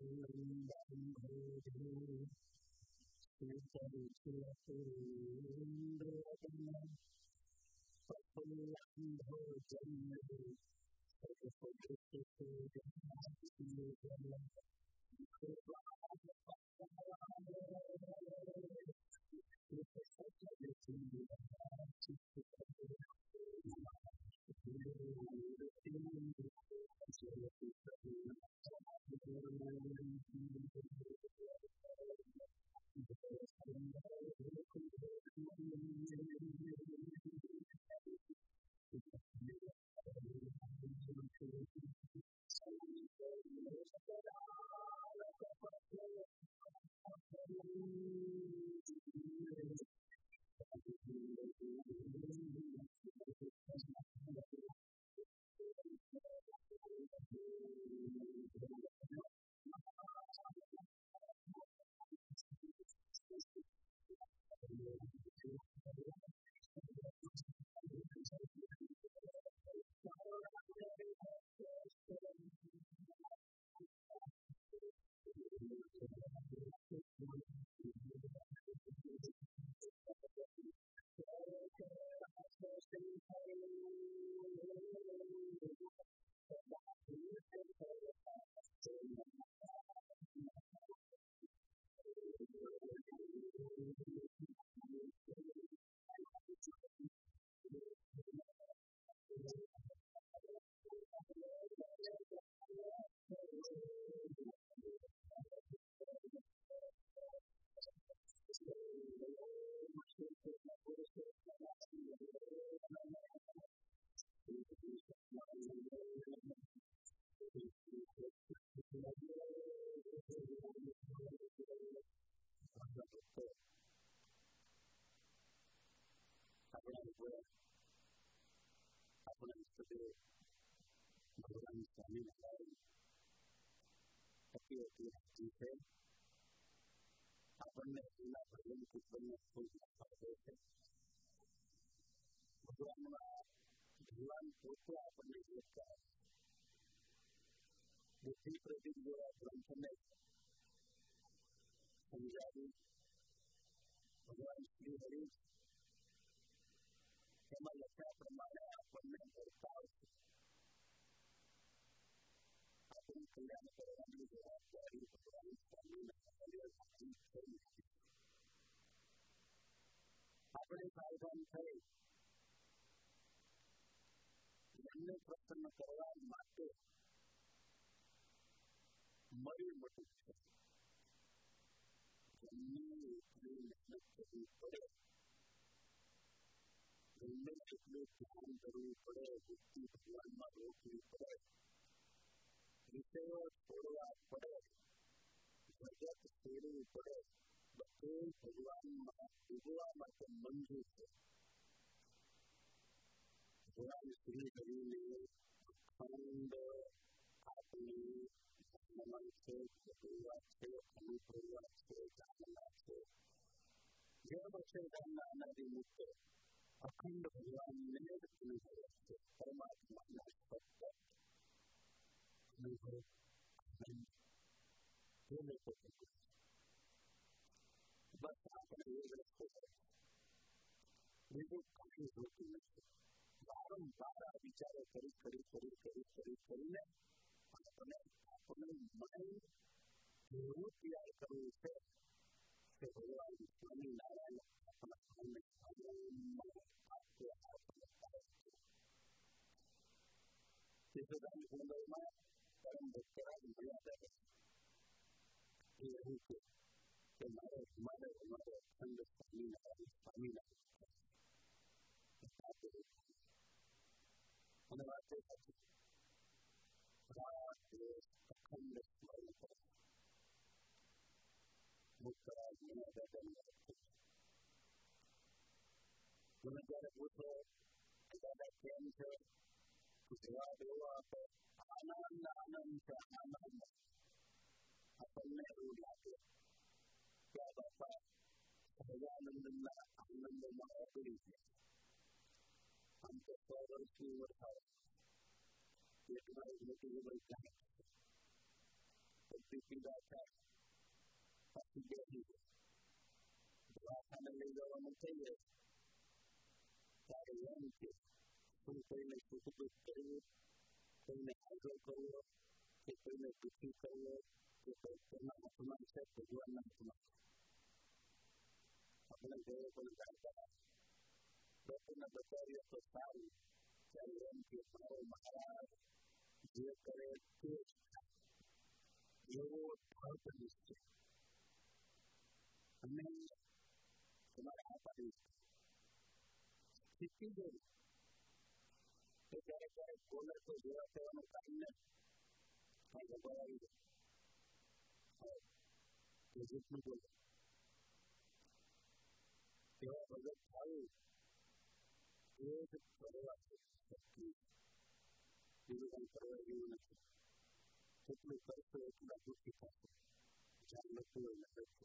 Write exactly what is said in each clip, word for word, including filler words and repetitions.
भगवान स्वामी नारायण अति अति राजी है આપણને એના ભજન કીર્તનનો ખૂબ ફાયદો છે. ભગવાનમાં ભગવાન પોતે આપણને એકતા બુદ્ધિ પ્રતિક જેવા ગ્રંથને સમજાવી ભગવાન શ્રી હરિ એમાં લખ્યા પ્રમાણે આપણને વર્તાવ છે. આપણું કલ્યાણ કરવાની જવાબદારી ભગવાન સ્વામીનારાયણ થઈ છે. આપણે સાવધાન થઈ મનને પ્રસન્ન કરવા માટે મળી મોટું છે. ગમે એટલી મહેનત કરવી પડે, ગમે એટલું ધ્યાન કરવું પડે, બુદ્ધિ ભગવાનમાં રોકવી પડે, વિષયો છોડવા પડે, જગત છોડવું પડે, બધું ભગવાનમાં ડૂબવા માટે મંજૂર છે. ભગવાન શ્રી હરિને અખંડ આપણી નમન છે, જરૂરિયાત છે, અનુભવવા છે, જાણવા છે. જેમ અક્ષરધામના અનાદિ મુક્ત અખંડ ભગવાનને જ અનુભવે છે. પરમાત્માના સતત અનુભવ આનંદ એ લોકો બસ આપણે એ જ રસ્તો કરે છે. બીજું કાંઈ જોતું નથી. વારંવાર આ વિચારો કરી કરી કરી કરી કરી કરીને આપણે આપણું મન એવું તૈયાર કરવું છે કે ભગવાન સ્વામિનારાયણ આપણા મનને આનંદમાં આપે આપણને પાડે છે. તીર્થધામ ગોંડલમાં પરમ ભક્તરાજ મળ્યા કરે છે. એ એવું છે કે મારે મારે મારે અખંડ સ્વામિનારાયણ સ્વામિનારાયણ અને વાત એ સાચી. રાત દિવસ અખંડ સ્મરણ કરે. મુક્તરાજ મને દાદાની વાત છે. મને ત્યારે પૂછો કે દાદા કેમ છે? જવાબ એવો આપે, આનંદ આનંદ છે, આનંદ. આપણને એવું લાગે કે આ બાપા સહજાનંદના આનંદમાં ઓગળી ગયા. આમ તો સો વર્ષની ઉંમર થાય એટલા એક મોટી ઉંમર જાય. પગથી પીડા થાય પાછી બેસી જાય દવાખાને લઈ જવાનું કહીએ ત્યારે એમ કે શું કોઈને સુખ દુઃખ કરવું કોઈને હાજર કરવો કે કોઈને દુઃખી કરવો કે કોઈ કોના હાથમાં છે ભગવાનના હાથમાં આપણે ગયો પણ જાણતા ડોક્ટરને બતાવીએ તો સારું ત્યારે એમ કે મારો મહારાજ જે કરે તે જ થાય એવો ઠપ નિશ્ચય અને તમારે આ પાડી શીખી ગયું તો ક્યારેક ક્યારેક બોલે તો જેવા કહેવાનું કામ ને કઈ ખબર આવી જાય એ જેટલું બોલે તેવા ભગત થવું એ જ કરવા શક્તિ બીજું કંઈ કરવા જેવું નથી જેટલું કરશો એટલા દુઃખી થશે જ્યાં લખવું હોય લખશો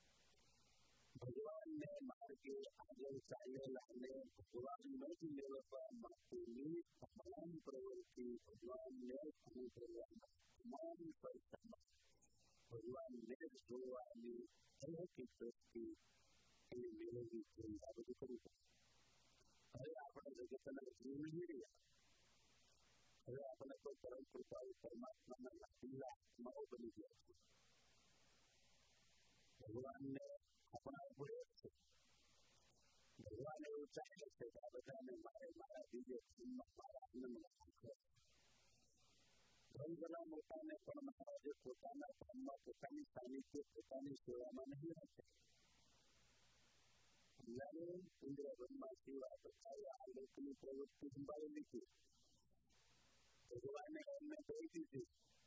ભગવાનને માર્ગે આગળ ચાલેલાને ભગવાનને જ મેળવવા માટેની તમામ પ્રવૃત્તિ ભગવાનને અનુભવવામાં તમામ પૈસામાં ભગવાનને જ જોવાની અલૌકિક દ્રષ્ટિ એને મેળવવી જોઈએ આ બધું કરવું પડે હવે આપણે જગતના જીવ નહીં રહ્યા હવે આપણે કોઈ પરમ કૃપાળુ પરમાત્માના લાડીલા આત્માઓ બની ગયા છે ભગવાનને આપણા ઉભરે છે ભગવાન એવું ચાલે છે કે આ બધાને મારે મારા દિવ્ય જીવનમાં મારા આનંદમાં રાખવો ઘણા મોટાને પણ મહારાજે પોતાના ધામમાં પોતાની સાનિધ્ય પોતાની સેવામાં નહીં રાખ્યા ઇન્દ્ર બ્રહ્મા શિવા બધા આ લોકની પ્રવૃત્તિ સંભાળી લીધી ભગવાને એમને કહી દીધી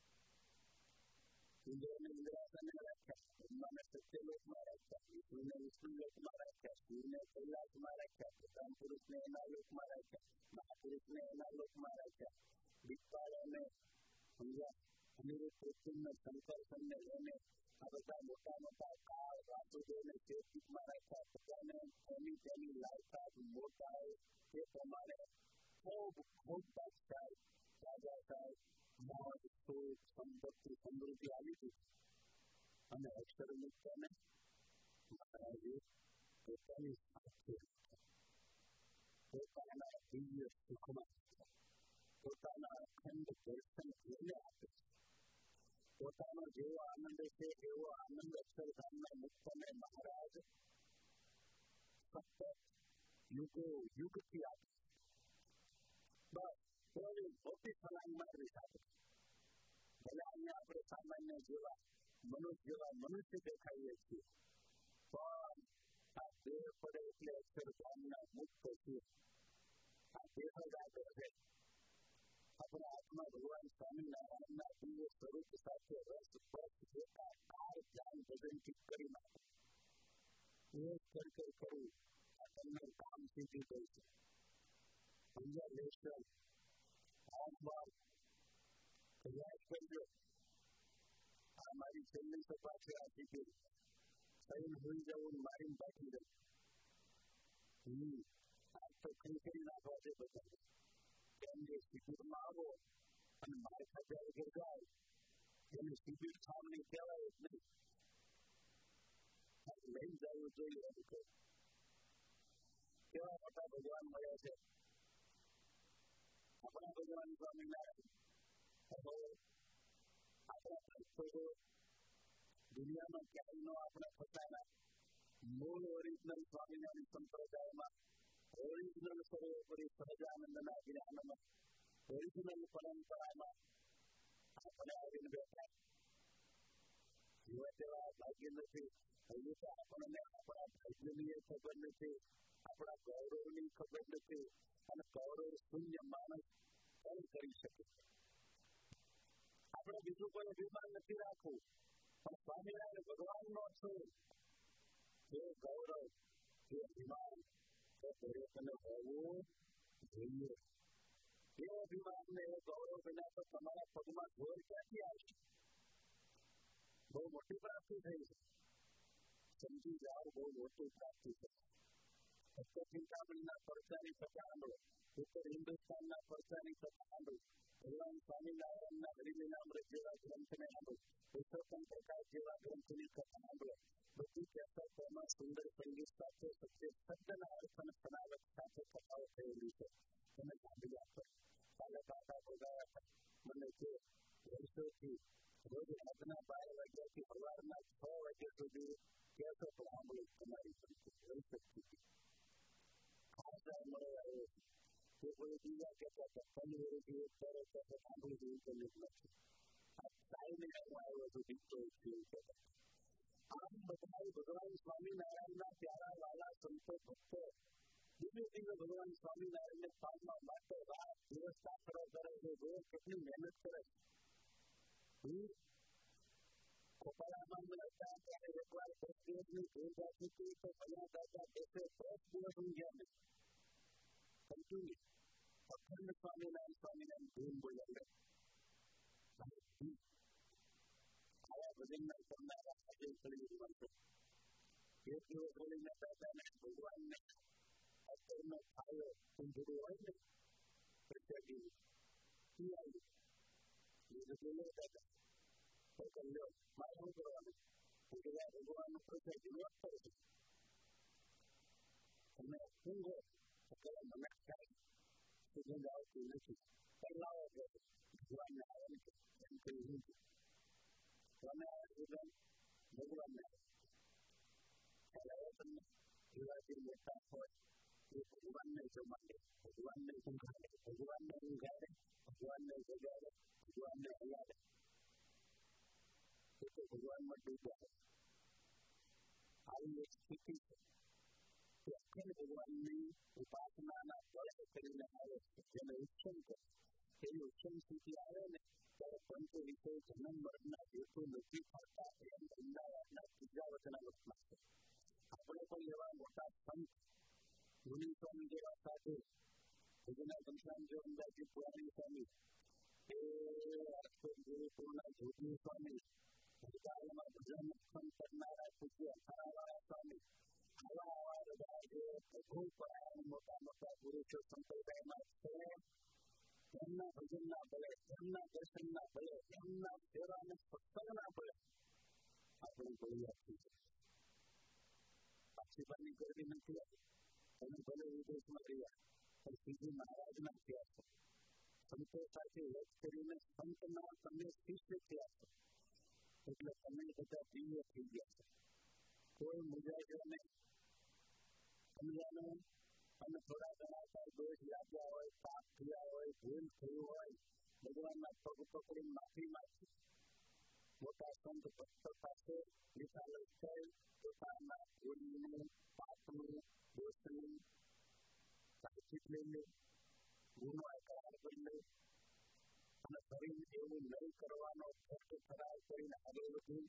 ઇન્દ્રને ઇન્દ્રાસને રાખ્યા બ્રહ્માને સત્યલોકમાં રાખ્યા વિષ્ણુને વિષ્ણુલોકમાં રાખ્યા શિવને કૈલાસમાં રાખ્યા પ્રધાન પુરુષને એના લોકમાં રાખ્યા મહાપુરુષને એના લોકમાં રાખ્યા દિક્પાળને સમજ્યા અનિરુદ્ધ પૃથ્વીને શંકરસનને લઈને આ બધા મોટા મોટા કાળ વાસુદેવને ચેતમાં રાખ્યા બધાને એની તેની લાયકાત મોટાઈ એ પ્રમાણે ખૂબ ખૂબ બાદશાહ રાજા સાહેબ મોજ સુખ સંપત્તિ સમૃદ્ધિ આવી હતી અને અક્ષર મુક્તને મહારાજે પોતાની સાથે પોતાના દિવ્ય સુખમાં પોતાના અખંડ દર્શન એને આપે છે પોતાનો જેવો આનંદ છે એવો આનંદ અક્ષરધામના મુક્તને મહારાજ સતત યુગો યુગથી આપે બસ કોઈ મોટી ફલાંગ મારી સાથે ભલે અહીંયા આપણે સામાન્ય જેવા મનુષ્ય જેવા મનુષ્ય દેખાઈએ છીએ પણ આ દેહ પડે એટલે અક્ષરધામના મુક્ત છે આ દેહ જ આગળ છે આપણા આત્મા ભગવાન સ્વામિનારાયણના દિવ્ય સ્વરૂપ સાથે રસ બસ જેતા કાળ ધ્યાન ભજનથી કરી નાખે એ કર કર કરવું આ તમને કામ સીધી ગયું છે સમજ્યા લેશન આત્મા પ્રયાસ કરજો આ મારી છેલ્લી સભા છે આ શિબિર સહીને હોઈ જવું મારીને બાકી રહે હમ આ તો ખરી કરી નાખવા છે બધા કેમ કે શિબિરમાં આવો અને મારે ખાધા વગર જાય એને શિબિર છાવણી કહેવાય જ નહીં લઈ જવું જોઈએ એમ કહે કેવા મોટા ભગવાન મળ્યા છે આપણા ભગવાન સ્વામિનારાયણ આપણા ભક્તો દુનિયામાં ક્યાંય નો આપણા પોતાના મૂળ ઓરિજિનલ સ્વામિનારાયણ સંપ્રદાયમાં ઓરિજિનલ સર્વોપરી સહજાનંદના જ્ઞાનમાં ઓરિજિનલ પરંપરામાં આપણે આવીને બેઠા જેવા તેવા ભાગ્ય નથી હજુ તો આપણને આપણા ભાગ્યની ખબર નથી આપણા ગૌરવની ખબર નથી અને ગૌરવ શૂન્ય માણસ કઈ કરી શકે આપણે બીજું કોઈ અભિમાન નથી રાખવું પણ સ્વામિનારાયણ ભગવાનનો છું એ ગૌરવ એ અભિમાન દરેકને હોવું જોઈએ એ અભિમાનને એ ગૌરવ વિના તો તમારા પગમાં ઘોર ક્યાંથી આવશે બહુ મોટી પ્રાપ્તિ થઈ છે સમજી જાઓ બહુ મોટી પ્રાપ્તિ છે ઉત્તર ચિંતામણીના પરચાની કથા સાંભળો ઉત્તર હિન્દુસ્તાનના પરચાની કથા સાંભળો ભગવાન સ્વામિનારાયણના હરિલીલામૃત જેવા ગ્રંથને સાંભળો, પુરુષોત્તમ પ્રકાશ જેવા ગ્રંથની કથા સાંભળો, બધી કેસેટોમાં સુંદર સંગીત સાથે સત્ય શબ્દના અર્થ અને સનાવટ સાથે કથાઓ થયેલી છે. તમે સાંભળી આપો. કાલે કાકા ભોગાયા હતા. મને જે વર્ષોથી રોજ રાતના બાર વાગ્યાથી સવારના છ વાગ્યા સુધી કેસો તો સાંભળો તમારી રહી શકતી હતી. ખાસ મળે આવ્યો છે. તે કોઈ બીજા કહેતા હતા પંદર વર્ષથી એક ત્યારે કહેતા સાંભળી જેવું કરી નથી. આ સાઈને હું આવ્યો છું દીકરો એવું કહેતા. આમ બધા ભગવાન સ્વામિનારાયણના પ્યારા વાલા સંતો ભક્તો ધીમે ધીમે ભગવાન સ્વામિનારાયણને પામવા માટે રાત દિવસ તાકડો કરે છે. જો કેટલી મહેનત કરે છે. ખોપાળામાં હતા ત્યારે એકવાર દસ દિવસની ભૂલ રાખી હતી તો ભલા દાદા દેશે દસ દિવસ ઊંઘ્યા નહીં. કન્ટિન્યુ અખંડ સ્વામિનારાયણ સ્વામિનારાયણ ભૂલ બોલ્યા. આવા ભજનના કરનારા આજે ફરી બનશે. એક દિવસ બોલીને દાદાને ભગવાનને અત્યારનો ખાયો ઊંઘડું હોય ને પ્રત્યેકી શું આવ્યું એ બધું લો દાદા તો કહ્યો મારે શું કરવાનું ઉજળા ભગવાનનું પ્રત્યેકી વાત કરે છે. તમે ઊંઘો તો મને ક્યાંય સુગંધ આવતી નથી. પહેલાઓ કે ભગવાનને આવે છે એમ કહી ઊંઘું. તમે આવે સુગંધ ભગવાનને ખ્યાલ આવે તમને. એવાથી મોટા હોય એ ભગવાનને જમાડે, ભગવાનને ઊંઘાડે, ભગવાનને ઊંઘાડે, ભગવાનને જગાડે, ભગવાનને હલાડે. એ તો ભગવાનમાં ડૂબ્યા. આવી એક સ્થિતિ છે કે અખંડ ભગવાનની ઉપાસનાના બળે કરીને આવે છે. જેને ઉત્સમ કરે એવી ઉત્સમ સ્થિતિ આવે ને ત્યારે પંચ વિષય જન્મ મરણના હેતુ નથી થતા. એમ અમદાવાદના ત્રીજા વચનામૃતમાં છે. આપણે પણ એવા મોટા સંત મુનિ સ્વામી જેવા સાધુ ભજના ઘનશ્યામ જેવા અંદાજી પુરાણી સ્વામી, એ રાજકોટ ગુરુકુળના જોગી સ્વામી, ભૂતકાળમાં ભજન ઉત્સમ કરનારા પૂજ્ય અથાણાવાળા સ્વામી, આવા આવા બધા જે પ્રભુ પરાયણ મોટા મોટા પુરુષો સંપ્રદાયમાં છે. એમના ભજનના બળે, એમના દર્શનના બળે, એમના સેવા અને સત્સંગના બળે આપણે બોલી આપી છે. પાક્ષીપાની ગરમી નથી આવી. તમે ભલે વિદેશમાં રહ્યા પણ સીધી મહારાજના થયા છો. સંતો સાથે યજ કરીને સંતના તમે શિષ્ય થયા છો. એટલે તમે બધા દિવ્ય થઈ ગયા છો. કોઈ મુજાજો નહીં. સમજાનું અને થોડા ઘણા કાંઈ દોષ લાગ્યા હોય, પાપ થયા હોય, ભૂલ થયું હોય, ભગવાનના પગ પકડી માફી માંગી. મોટા સંત ભક્તો પાસે નિખાલસ થઈ પોતાના ભૂલનું, પાપનું, દોષનું સાચિત લઈ લે, ગુનો કરાર કરી લે અને ફરી એવું નહીં કરવાનો ખર્ચ કરાર કરીને આગળ વધ્યું.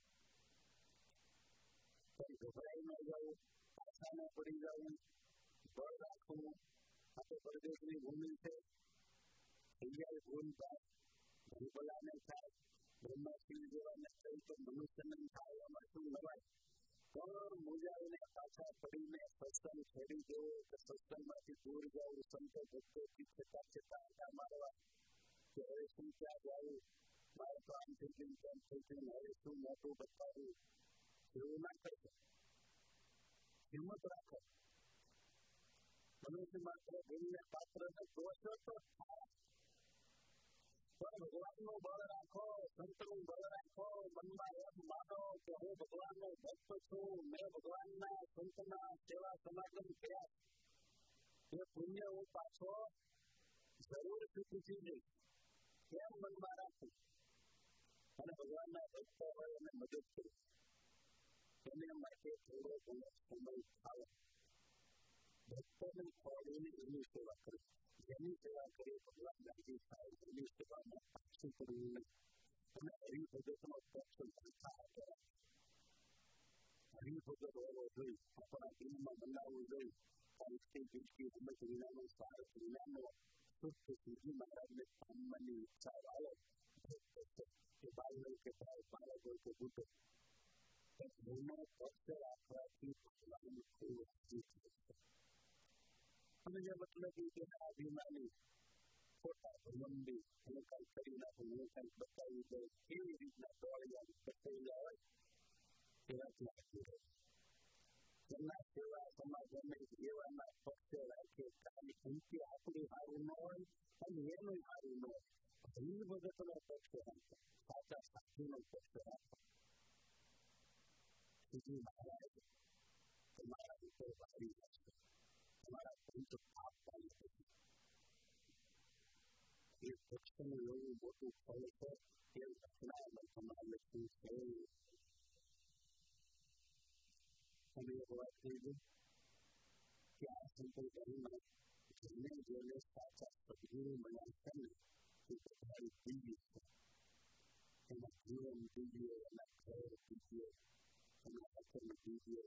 કઈ ગભરાઈ ન જવું, પાછા ન પડી જવું, બળ રાખવું. આ તો પરદેશની ભૂમિ છે. અહીંયા ભૂલ થાય, ભૂલભલા નહીં થાય. બ્રહ્માસિંહ જેવાને કહી તો મનુષ્યને થાય એમાં શું નવાય. પણ મુજાવીને પાછા પડીને સત્સંગ છોડી દેવો કે સત્સંગમાંથી દૂર જવું, સંતો ભક્તોથી છતાં છતાં આટા મારવા કે હવે શું ક્યાં જવું, મારે તો આમ થઈ ગયું તેમ થઈ ગયું, હવે શું મોટું બતાવવું, એવું ના કરશો. હિંમત રાખો. મનુષ્ય માત્ર ભૂલને પાત્રને દોષ તો થાય, પણ ભગવાનનું બળ રાખો, સંતનું બળ રાખો. મનમાં એમ માનો કે હું ભગવાનનો ભક્ત છું, મેં ભગવાનના સંતના સેવા સમાગમ કર્યા, એ પુણ્ય હું પાછો જરૂર ચૂકી જઈશ એમ મનમાં રાખું અને ભગવાનના ભક્ત હોય એને મદદ કરું. એને માટે થોડો ઘણો સમય થાય. ભક્તોને ખોડીને એની સેવા કરી. જેની સેવા કરી ભગવાન રાજી થાય એની સેવામાં પાછું કરવું નહીં. અને હરિભગતનો પક્ષ સંસ્થા કરે. હરિભગત હોવો જોઈએ. આપણા દિલમાં બનાવવું જોઈએ. પંચથી બીજથી સમજ વિનાનો સારસ વિનાનો શુદ્ધ શ્રીજી મહારાજને પામવાની ઈચ્છા વાળો ભક્ત છે. એ બાળ હોય કે બાળ, બાળક હોય કે બુટો, એનો પક્ષ રાખવાથી ભગવાન ખૂબ રાજી થાય છે. અને જે મતલબ એ કે અભિમાની ખોટા ભમંડી અને કંઈક કરી નાખું હું કંઈક બતાવી દઉં કેવી રીતના દોડ્યા બતાવેલા હોય એવાથી આપી રહે એના સેવા સમાજને એવાના પક્ષે રાખે ખાલી ઉંચી આપણી સારું ન હોય અને એનું સારું ન હોય ઘણી વખતનો પક્ષે રાખો સાચા સાચીનો પક્ષે રાખો સુધી મહારાજ તમારા ઉપર વારી જશે તમારા પંચ પાપ પાડી દેશે એ પક્ષનું એવું મોટું ફળ છે એ ઘટનામાં તમારે લખ્યું છે અને એક વાત થઈ ગઈ કે આ સંપ્રદાયમાં જેને જેને સાચા સદગુરુ મળ્યા છે ને એ બધા દિવ્ય છે એના જીવન દિવ્ય એના ઘર દિવ્ય એના વચન દિવ્ય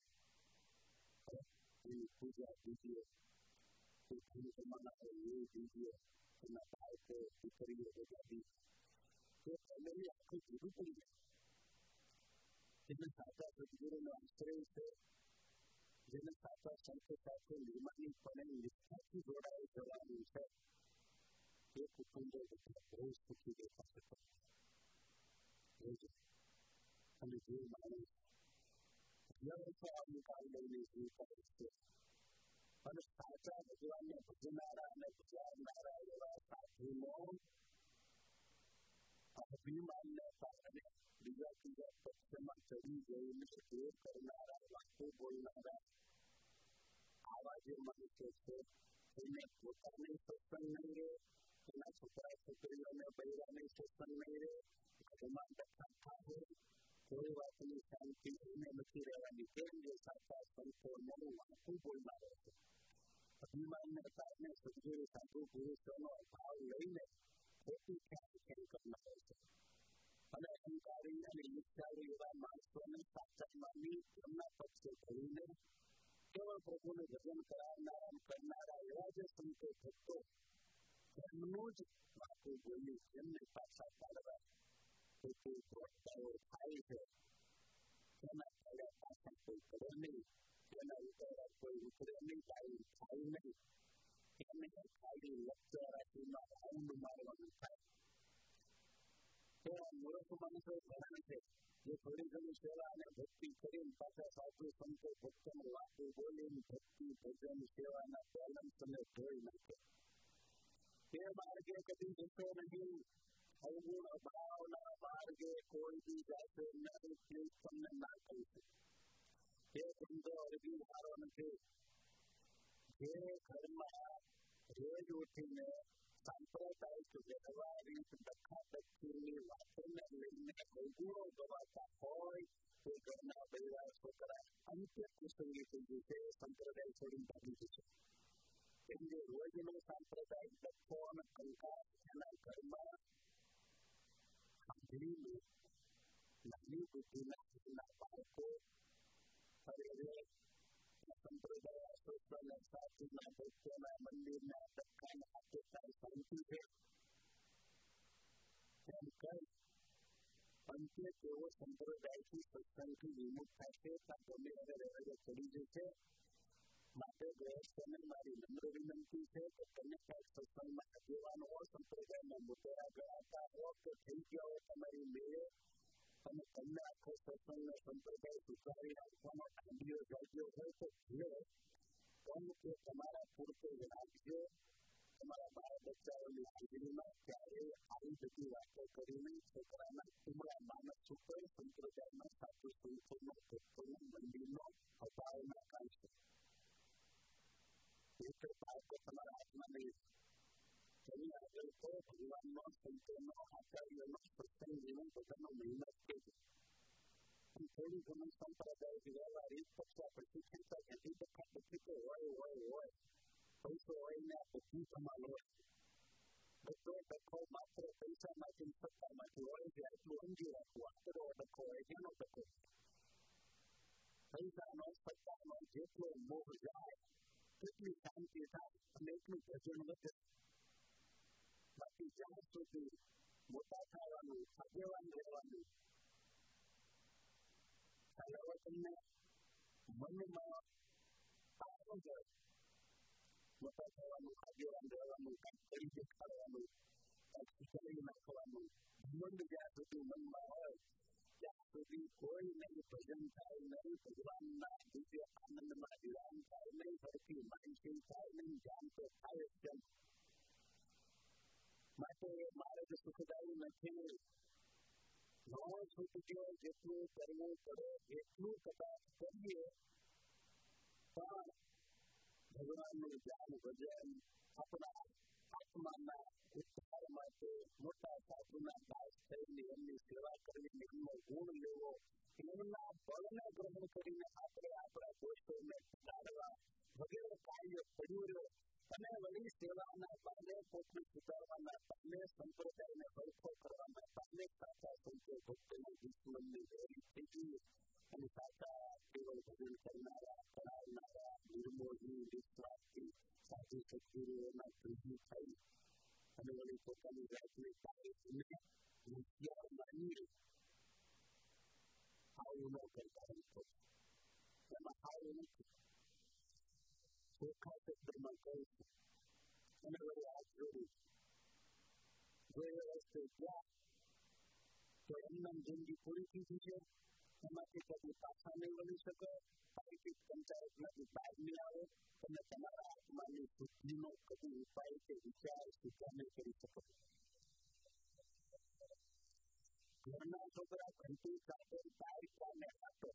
એની પૂજા દિવ્ય એ તમારા એ દિવ્ય એના બાળકો દીકરીઓ બધા દિવ્ય એ ફેમિલી આખું જુદું પડી જાય જેને સાચા સદગુરુનો આશ્રય છે જેને સાચા સંતો સાથે નિર્માણિકપણે નિષ્ઠાથી જોડાઈ જવાનું છે એ કુટુંબો બધા બહુ સુખી દેખાશે અને જે માણસ વ્યવસાય નિકાલ લઈને જીવતા છે અને સાચા ભગવાનને ભજનારા અને ભજાવનારા એવા સાધુનો અભિમાનને કારણે બીજા બીજા પક્ષમાં ચડી જઈને એ કરનારા વાતો બોલનારા આવા જે મનુષ્ય છે એને પોતાને સત્સંગ નહીં રહે એના છોકરા છોકરીઓને બૈરાને સત્સંગ નહીં રહે ઘરમાં કથા થાય કોઈ વાતની શાંતિ એને નથી રહેવાની કેમ જે સાચા સંતોનું વાતું બોલનારો છે અભિમાનને કારણે સદગુરુ સાધુ પુરુષોનો ભાવ લઈને ખોટી ખ્યાલ ખેલ કરનારો છે અને અહંકારી અને ઈચ્છાવી એવા માણસોને સાચા માની એમના પક્ષે ધરીને કેવળ પ્રભુનું ભજન કરાવનારા કરનારા એવા જે સંતો ભક્તો એમનું જ વાતું બોલી એમને પાછા પાડવા કોઈ પ્રોત્સાહો થાય છે એના કારણે પાછા કોઈ કરે નહીં એના ઉપર કોઈ ઉતરે નહીં કાંઈ થાય નહીં એને ખાલી લક્ષ્ય રાખીમાં રાઉન્ડ મારવાનું થાય એવા મૂર્ખ માણસો ઘણા છે જે થોડી ઘણી સેવા અને ભક્તિ કરીને પાછા સાધુ સંતો ભક્તોનું વાતું બોલીને ભક્તિ ભજન સેવાના બેલેન્સને ધોઈ નાખે તે માર્ગે કદી જશો નહીં અવગુણ અભાવના માર્ગે કોઈ બી જાશે નહીં પ્લીઝ તમને ના કહું છું એ ધંધો અરબી સારો નથી જે ઘરમાં રોજ ઉઠીને સાંપ્રદાયિક વ્યવહારિક ડખાડખીની વાતોને લઈને અવગુણો ગવાતા હોય તે ઘરના બૈરા છોકરા અંત્ય કુસંગી થઈ ગયું છે સંપ્રદાય છોડીને ભાગી જશે કેમ કે રોજનો સાંપ્રદાયિક ડખો અને કંકાસ એના ઘરમાં સાંભળીને નાની બુદ્ધિના ઘરના બાળકો હવે સંપ્રદાય અશોકના સાધુના ભક્તોના મંદિરના ડખાના હાથે કાંઈ શાંતિ છે એમ કઈ અંતે તેઓ સંપ્રદાયથી સત્સંગથી વિમુખ થશે કાં ગમે હવે રહેવા ચડી જશે માટે ગૃહસ્થને મારી નમ્ર વિનંતી છે કે તમે ક્યાંક સત્સંગમાં આગેવાનો હો સંપ્રદાયના મોટેરા ગણાતા હો કે થઈ ગયા હોય તમારી મેળે અને તમને આખો સત્સંગનો સંપ્રદાય સુધારી રાખવાનો ટાંડીઓ જાગ્યો હોય તો ભલે પણ કે તમારા પૂરતો જ રાખજો તમારા બાળ બચ્ચાઓની હાજરીમાં ક્યારેય આવી બધી વાતો કરીને છોકરાના ઉમરા માનસ ઉપર સંપ્રદાયમાં સાચું સંતોનો ભક્તોનો મંદિરનો અભાવ ના કાઢશે એ તો બાળકો તમારા હાથમાં નહીં તેની આગળ તો ભગવાનનો સંતોનો આચાર્યનો સત્સંગ જીવન પોતાનો મહિમા છે થોડું ઘણું સંપ્રદાય વ્યવહારિક પક્ષા પછી ખેંચા ખેંચી ટકા પછી તો હોય હોય હોય પૈસો હોય ને આ બધું સમાન હોય બધો ટકો માત્ર પૈસામાંથી સત્તામાંથી હોય છે આટલું સમજી રાખવું આટલો ટકો હોય તેનો ટકો પૈસાનો સત્તાનો જેટલો મોહ જાય કેટલી શાંતિ થાય અને એટલું ભજન વધે બાકી જ્યાં સુધી મોટા થવાનું આગેવાન રહેવાનું હવે હવે તમને મનમાં આનંદ હોય મોટા થવાનું, આગેવાન રહેવાનું, કંઈક કરી દેખાડવાનું, કંઈક સુધારી નાખવાનું, ઘમંડ જ્યાં સુધી મનમાં હોય ત્યાં સુધી કોઈ નહીં ભજન થાય નહીં, ભગવાનના દિવ્ય આનંદમાં વિરામ થાય નહીં, ફરતી માનસિક થાય નહીં, ધ્યાન તો થાય જ કેમ. માટે માર્ગ સુખદાયી નથી. ઘણો છૂટજો જેટલું કરવું પડે એટલું કદાચ કરીએ પણ ભગવાનનું ધ્યાન ભજન આપણા આત્માના ઉદ્ધાર માટે મોટા સાધુના દાસ થઈને એમની સેવા કરવી, એમનો ગુણ લેવો, એમના બળને ગ્રહણ કરીને આપણે આપણા દોષોને ઘટાડવા વગેરે કાર્ય પડ્યું રહ્યો અને વળી સેવાના પાને પોતે સુધારવાના પાને સંપ્રદાયને હરખો કરવાના પાને સાચા સંતો ભક્તોના દુશ્મનની વેરી થઈ ગઈ અને સાચા કેવળ ભજન કરનારા, કરાવનારા, નિર્મોહી, વિશ્વાસી સાધુ સદગુરુઓના પ્રીતિ થઈ અને વળી પોતાની જાતની તારીફને હોશિયાર માની આવું ન કરતા હતો. એમાં આવું નથી. ચોખ્ખા શબ્દમાં કહું છું અને વળી હાથ જોડું જો એ રસ્તે ગયા તો એમના જિંદગી પૂરી થઈ છે. એમાંથી કદી પાછા નહીં વળી શકે, તારીખિક પંચાયતમાંથી બહાર નહીં આવે અને તમારા આત્માની શુદ્ધિનો કદી ઉપાય કે વિચાર સુદ્ધા નહીં કરી શકો. ઘરના છોકરા ઘંટી સાથે તારીખાને આપે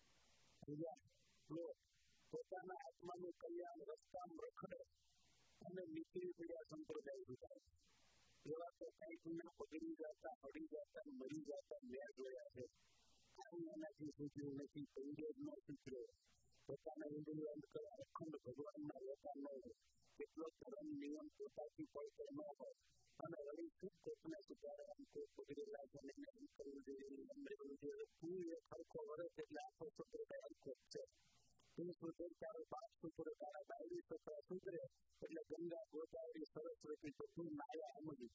પોતાના આત્માનું કલ્યાણ રસ્તામાં રખડે અને નીકળી પડ્યા સંપ્રદાય સુધારે. એવા તો કઈ ગુના પગડી જતા, પડી જતા, મરી જતા મેં જોયા છે. આવું એનાથી સૂચ્યું નથી, કઈ ન સૂચ્યો. પોતાના ઇન્દ્રિય અંતર અખંડ ભગવાનના લેતા ન હોય, કેટલો ધર્મ નિયમ પોતાથી પડતો ન હોય અને વળી શું પોતને સુધારવાનું કોઈ પગડેલા છે એને એમ કરવું જોઈએ, એમ રહેવું જોઈએ. તું એ ખરખો વરસ એટલે આખો સંપ્રદાય અંકો છે. તું સુધર તારો બાપ સુધરે, તારા બાયડી છોકરા સુધરે એટલે ગંગા, ગોદાવરી, સરસ્વતી તો તું નાયા સમજી.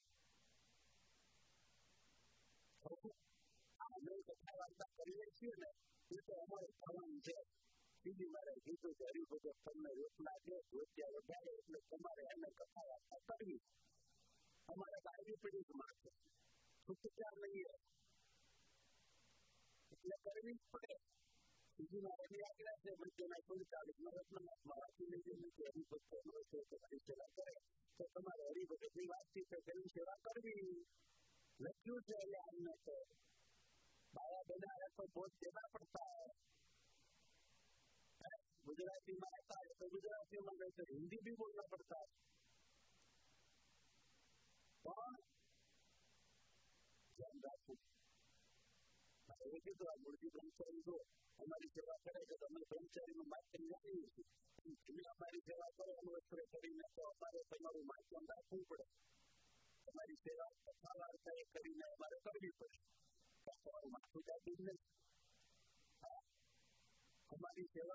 અમે કથા વાર્તા કરીએ છીએ ને એ તો અમારે થવાનું છે. બીજી મારે કીધું કે હરિભગત તમને યોજના છે, યોજ્યા વધારે એટલે તમારે એને કથા વાર્તા કરવી. અમારે બાયડી પડી જ મારશે, છૂટક્યા નહીં એટલે કરવી જ પડે. બીજી મારે એવી આજ્ઞા છે મધ્યના સુડતાલીસમાં રત્નમાસમાં વાંચી લેજો નથી હરિભક્તોનો છે તમારી સેવા કરે તો તમારે હરિભગતની વાતચીત તેની સેવા કરવી. લખ્યું છે એટલે અમને તો बाया बना है तो बहुत देना पड़ता है. गुजराती में आता है तो गुजराती में वैसे हिंदी भी बोलना पड़ता है. कौन ध्यान रखो. तो मूर्ति ब्रह्मचारी को हमारी सेवा करेगा तो हमें ब्रह्मचारी में बात करी जाती है. हमारी सेवा करो हम वस्त्र કરીને તો અમારે તમારું માધ્યમ રાખવું પડે. તમારી સેવા કથા વાર્તા એ કરીને અમારે કરવી પડે. તમારું માથું જાતું જ નહીં. અમારી સેવા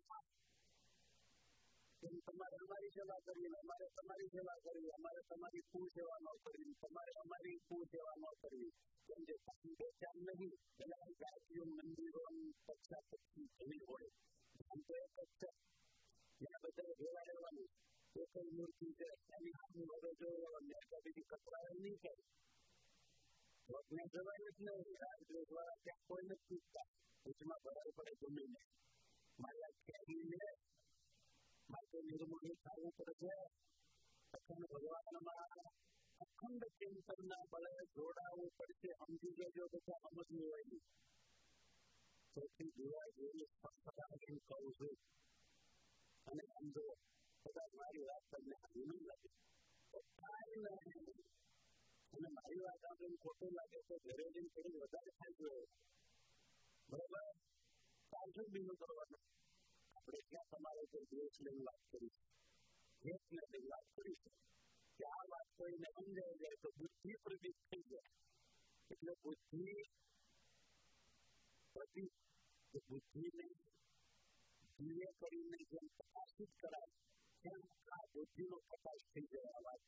તમારે અમારી સેવા કરવી, અમારે તમારી સેવા કરવી, અમારે તમારી કુ સેવા ન કરવી, તમારે અમારી કુ સેવા ન કરવી. કેમ કે પાછી બેચાર નહીં એના જાતિઓ મંદિરો પક્ષા પક્ષી ઘણી હોય. આમ તો એક જ છે ત્યાં બધા ભેગા રહેવાનું. એક જ મૂર્તિ છે એની આખું વગર જોવાનું બીજી કચરા નહીં થાય. રોગને જવાય જ નહીં. રાજદ્રોષ વાળા ત્યાં કોઈ નથી પૂછતા. ભૂજમાં ભરાય પડે જમીને મારા ખેડીને માટે નિર્મૂળ થવું પડશે. અખંડ ભગવાનમાં અખંડ ચિંતનના બળે જોડાવવું પડશે. સમજી જજો બધા સમજવું હોય. સૌથી જોવા જેવી સ્પષ્ટતા કહું છું અને સમજો. કદાચ મારી વાત તમને સારી નહીં લાગે તો કાંઈ નહીં. અને મારી વાત આપણને ખોટું લાગે તો ઘરે જઈને થોડું વધારે થાય છે. બરાબર ચાલશું બીજું કરવાનું. આપણે ક્યાં તમારે કોઈ દેશ લઈને વાત કરીશું, દેશને લઈને વાત કરીશું કે આ વાત કોઈને સમજાઈ જાય તો બુદ્ધિ પ્રદીપ થઈ જાય. એટલે બુદ્ધિ પ્રદીપ બુદ્ધિને ધીરે કરીને જેમ પ્રકાશિત કરાય તેમ આ બુદ્ધિનો પ્રકાશ થઈ જાય. આ વાત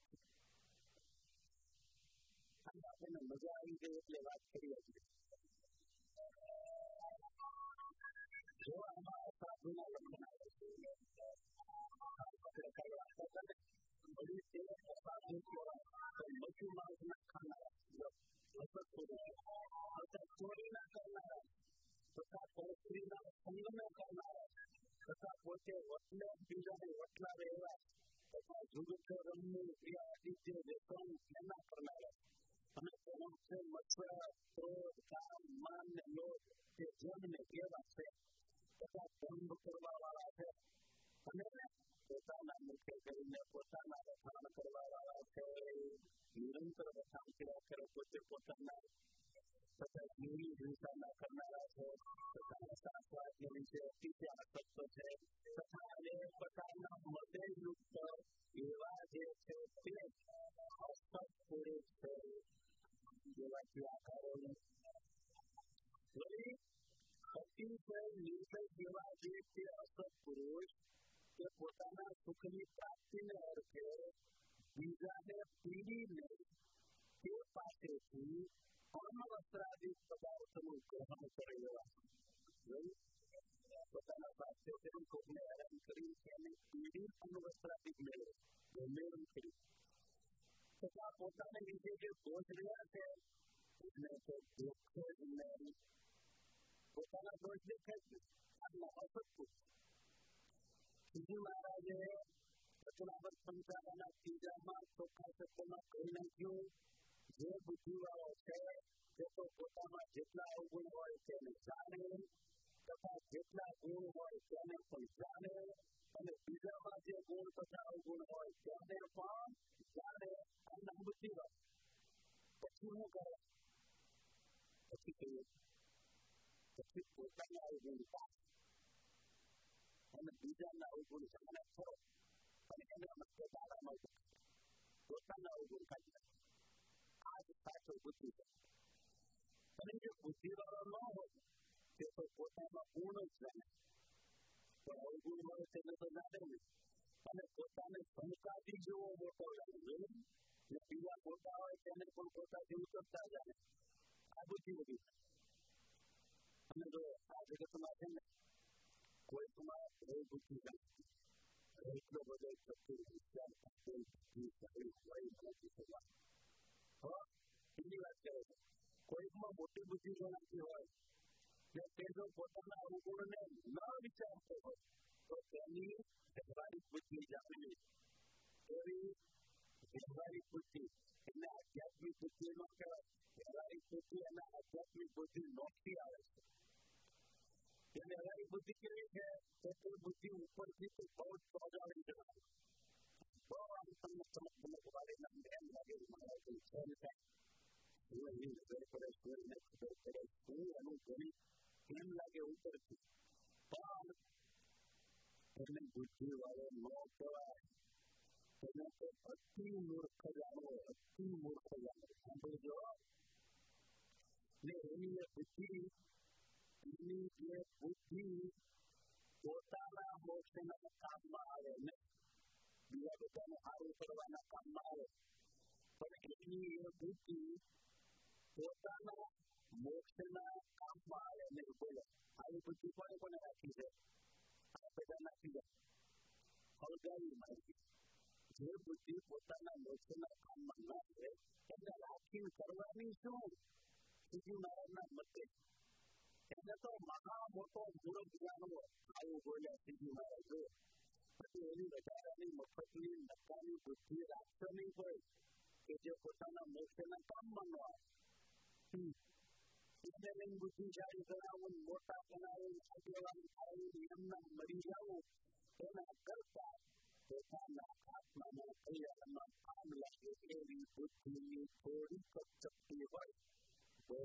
આપણને મજા આવી ગઈ એટલે વાત કરી હતી. જો આમાં સાધુના લક્ષણ આવે છે કરનારા તથા પોતે વટલે બીજાને વટલાવે એવા તથા જુગત રમવું એ આદિત્ય વ્યસન એના કરનારા અને તેનો છે મત્સર ક્રોધ કામ માન ને લોભ તે જેમને એવા છે તથા દંભ કરવા વાળા છે અને પોતાના મુખે કરીને પોતાના વખાણ કરવા વાળા છે નિરંતર વખાણ કર્યા કરે પોતે પોતાના તથા જીવની હિંસાના કરનારા છે તથા શાસ્ત્રાજ્ઞ વિશે અતિશય આસક્ત છે તથા અનેક પ્રકારના મતે યુક્ત એવા જે છે તે અસત પુરુષ છે જેવાથી આકારોને વળી અતિશય નિર્દય જેવા જે તે અસત પુરુષ તે પોતાના સુખની પ્રાપ્તિને અર્થે બીજાને પીડીને તે પાસેથી અણવસ્ત્રાદિક પદાર્થનું ગ્રહણ કરે એવા પોતાના પાસેથી કોઈને હેરાન કરી એને પીડી અણવસ્ત્રાદિક મેળવે મેળવી કરી તથા પોતાને વિશે જે દોષ રહ્યા છે એને તો દેખે જ નહીં પોતાના દોષ દેખે જ આટલા અસત્ય શ્રીજી મહારાજે રચનાબદ્ધ સંસારના ત્રીજામાં ચોખ્ખા શબ્દોમાં કહી નાખ્યું જે બુદ્ધિવાળો છે તે તો પોતામાં જેટલા અવગુણ હોય તેને જાણે તથા જેટલા ગુણ હોય તેને પણ જાણે અને બીજામાં જે ગુણ તથા અવગુણ હોય તેને પણ જાણે એમના બુદ્ધિવાળો પછી શું કરે પછી કહ્યું પછી પોતાના અવગુણ પાડે અને બીજાના અવગુણ જાણે છો અને એના માટે દાડામાં પોતાના અવગુણ કાઢી આ જ સાચો બુદ્ધિ છે અને જે બુદ્ધિવાળો ન હોય તે તો પોતામાં ગુણ જ જાણે પણ અવગુણ હોય તેને તો જાણે નહીં અને પોતાને સંકાદી જેવો મોટો જાણે ને બીજા મોટા હોય તેને પણ પોતા જેવું કરતા જાણે આ બુદ્ધિ બધી અને જો આ જગતમાં છે ને કોઈ તમારા બહુ બુદ્ધિ જાણતી એટલો બધો ચતુર વિચાર એની વાત કરે છે કોઈકમાં મોટી બુદ્ધિ જણાતી હોય ને તે જો પોતાના અવગુણને ન વિચારતો હોય તો તેની વ્યવહારિક બુદ્ધિ જાણવી એવી વ્યવહારિક બુદ્ધિ એને આધ્યાત્મિક બુદ્ધિ ન કહેવાય વ્યવહારિક બુદ્ધિ અને આધ્યાત્મિક બુદ્ધિ નોખી આવે છે એ વ્યવહારિક બુદ્ધિ કેવી છે તો તે બુદ્ધિ ઉપરથી તો બહુ જ ચોજાવી જણાવે બહુ આમ તમને ચમક વાળીને એમ લાગે મારા કોઈ છે ને શું એની નજર પડે શું એને ખબર પડે શું એનું ગણિત એમ લાગે ઉપરથી પણ એને બુદ્ધિ વાળો ન કહેવાય એને તો અતિ મૂર્ખ જાણો અતિ મૂર્ખ જાણો સાંભળજો ને એની એ બુદ્ધિ એની જે બુદ્ધિ પોતાના મોક્ષના કામમાં આવે ને બીજા બધાને સારું કરવાના કામમાં આવે પણ એની એ બુદ્ધિ પોતાના મોક્ષના કામમાં આવે ને બોલો આવી બુદ્ધિ કોને કોને રાખી છે આ બધા નાખી જાય અવગાવી મારી જે બુદ્ધિ પોતાના મોક્ષના કામમાં ના આવે એને રાખીને કરવાની શું શ્રીજી મહારાજના મતે એને તો મહા મોટો મૂળ જ્ઞાનો આવું બોલ્યા શ્રીજી મહારાજ જો પછી એની વધારાની મફતની નકામી બુદ્ધિ રાખશો નહીં કોઈ કે જે પોતાના મોક્ષના કામમાં ન આવે એને લઈને બુદ્ધિશાળી બનાવું મોટા બનાવું આગેવાન થાવું એમના મરી જવું એના કરતા પોતાના આત્માના કલ્યાણમાં કામ લાગે એવી બુદ્ધિની થોડીક જ શક્તિ હોય બહુ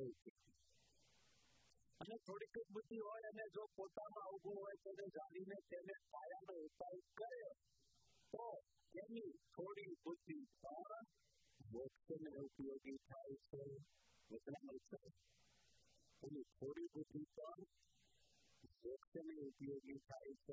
અને થોડીક જ બુદ્ધિ હોય અને જો પોતામાં અવગુણ હોય તેને જાણીને તેને કાયાનો ઉપાય કરે તો તેની થોડી બુદ્ધિ પણ મોક્ષને ઉપયોગી થાય છે વચનામૃત છે એની થોડી બુદ્ધિ પણ મોક્ષને ઉપયોગી થાય છે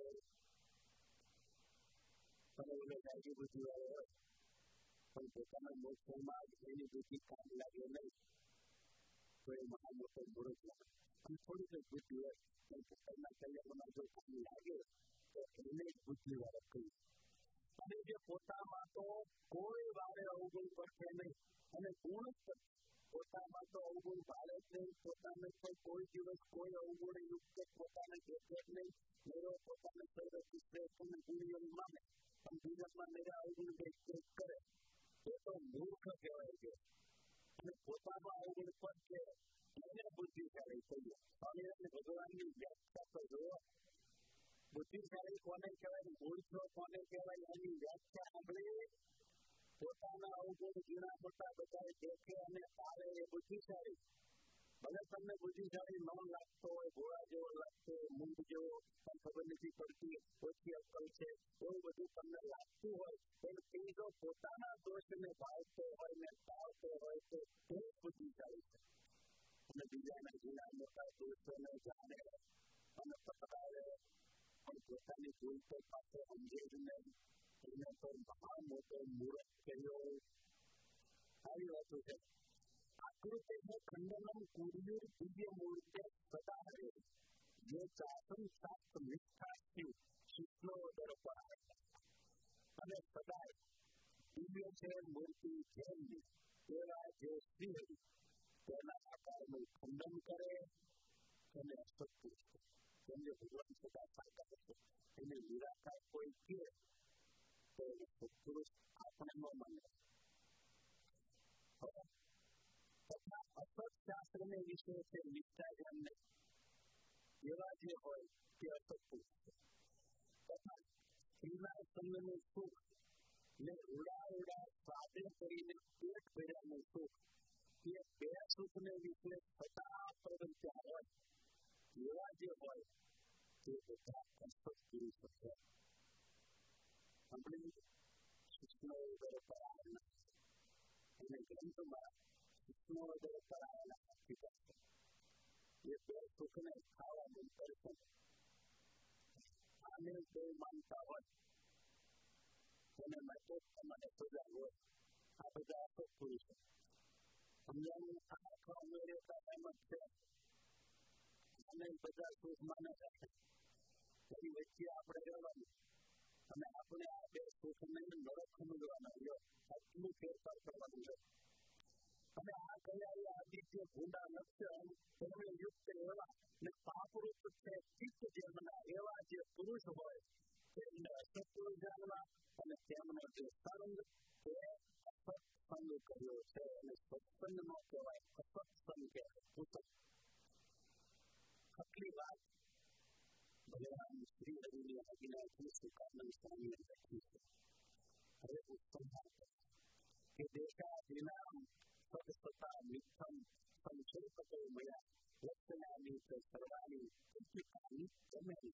અને ઓલે જાગી બુદ્ધિ વાળો હોય પણ પોતાના મોક્ષમાં એની બુદ્ધિ કામ લાગે નહીં તો એ મહા મોટો મૂર્ખ લાગે અને થોડીક જ બુદ્ધિ હોય પણ પોતાના કલ્યાણમાં જો કામ લાગે તો એને જ બુદ્ધિ વાળો કહી અને જે પોતામાં તો કોઈ વારે અવગુણ પડશે નહીં અને ગુણ પોતામાં તો અવગુણ ભારે જ નહીં, પોતાને તો કોઈ દિવસ કોઈ અવગુણ યુક્ત પોતાને દેખે જ નહીં. મેરો પોતાને સર્વથી શ્રેષ્ઠ અને ગુણિયન માને પણ બીજામાં મેરા અવગુણ દેખ કરે એ તો મૂર્ખ કહેવાય છે. અને પોતામાં અવગુણ પણ છે એને બુદ્ધિશાળી કહીએ. સ્વામિનારાયણ ભગવાનની વ્યાખ્યા તો જુઓ. બુદ્ધિશાળી કોને કહેવાય, મૂર્ખ કોને કહેવાય એની વ્યાખ્યા સાંભળી. પોતાના અવગુણ ઝીણા મોટા બધા દેખે અને તારે એ બુદ્ધિશાળી. ભલે તમને બુદ્ધિશાળી ન લાગતો હોય, ઘોડા જેવો લાગતો હોય, મૂંગ જેવો પણ ખબર નથી પડતી, ઓછી અક્કલ છે, એવું બધું તમને લાગતું હોય, પણ તે જો પોતાના દોષને ભાવતો હોય ને ટાળતો હોય તો તે બુદ્ધિશાળી છે. અને બીજાના ઝીણા મોટા દોષોને જાણે અને પકડાવે પણ પોતાની ભૂલ તો પાછો સમજે જ નહીં. એને તો મહા મોટો મૂર્ખ કહ્યો. આવી વાતો છે. આકૃતિને ખંડનમ કુર્યુર દિવ્ય મૂર્તે સદાહરે જે ચાસમ શાસ્ત નિષ્ઠાસ્યુ શિષ્ણો દર્પણ. અને સદાય દિવ્ય છે મૂર્તિ જેમની તેવા જે શ્રી તેના આકારનું ખંડન કરે અને અસત્ય છે. જેમને ભગવાન સદા સાકાર છે એને નિરાકાર કોઈ કહે તો એને સત્પુરુષ આપણે ન માને. તથા અસત શાસ્ત્રને વિશે તે નિષ્ઠા જેમને એવા જે હોય તે અસત્પુરુષ છે. તથા સ્ત્રીના સંગનું સુખ ને ઉડા ઉડા સ્વાદે કરીને પેટ ભર્યાનું સુખ એ બે સુખને વિશે સદા પ્રવૃત્યા હોય એવા જે હોય તે બધા અસત્પુરુષ છે. આપણે શિષ્ણોદર પરાયણ એને ગ્રંથમાં શિષ્ણોદર પરાયણ આપી છે. એ બે સુખને ખાવાનું દર્શન આને બહુ માનતા હોય એને માટે તમારે સજા હોય. આ બધા અસત્પુરુષો સમજાવું. આખો અમેરિકા એમ જ છે. અને બધા સુખ માને છે. એની વચ્ચે આપણે રહેવાનું અને આપણે આ બે સુખને નરક સમજવાના હોય આટલું ફેરફાર કરવાનું છે. અને આ કયા આદિત્ય ભૂંડા લક્ષણ તેમણે યુક્ત એવા ને પાપરૂપ છે ચિત્ત જેમના એવા જે પુરુષ હોય તેમને અસત્પુરુષ જાણવા અને તેમનો જે સંગ તે અસત્સંગ કર્યો છે. અને સત્સંગ નો કહેવાય અસત્સંગ કહેવાય. પુસ્તક આટલી વાત ભગવાન શ્રી હરિની આજ્ઞાથી સુકાનંદ સ્વામીએ લખી છે. હવે ઉપસંહાર કે દેશાધીનામ સદસતા મિથમ સંક્ષેપતો મયા લક્ષણાની સર્વાની કલ્પિતાની જમેલી.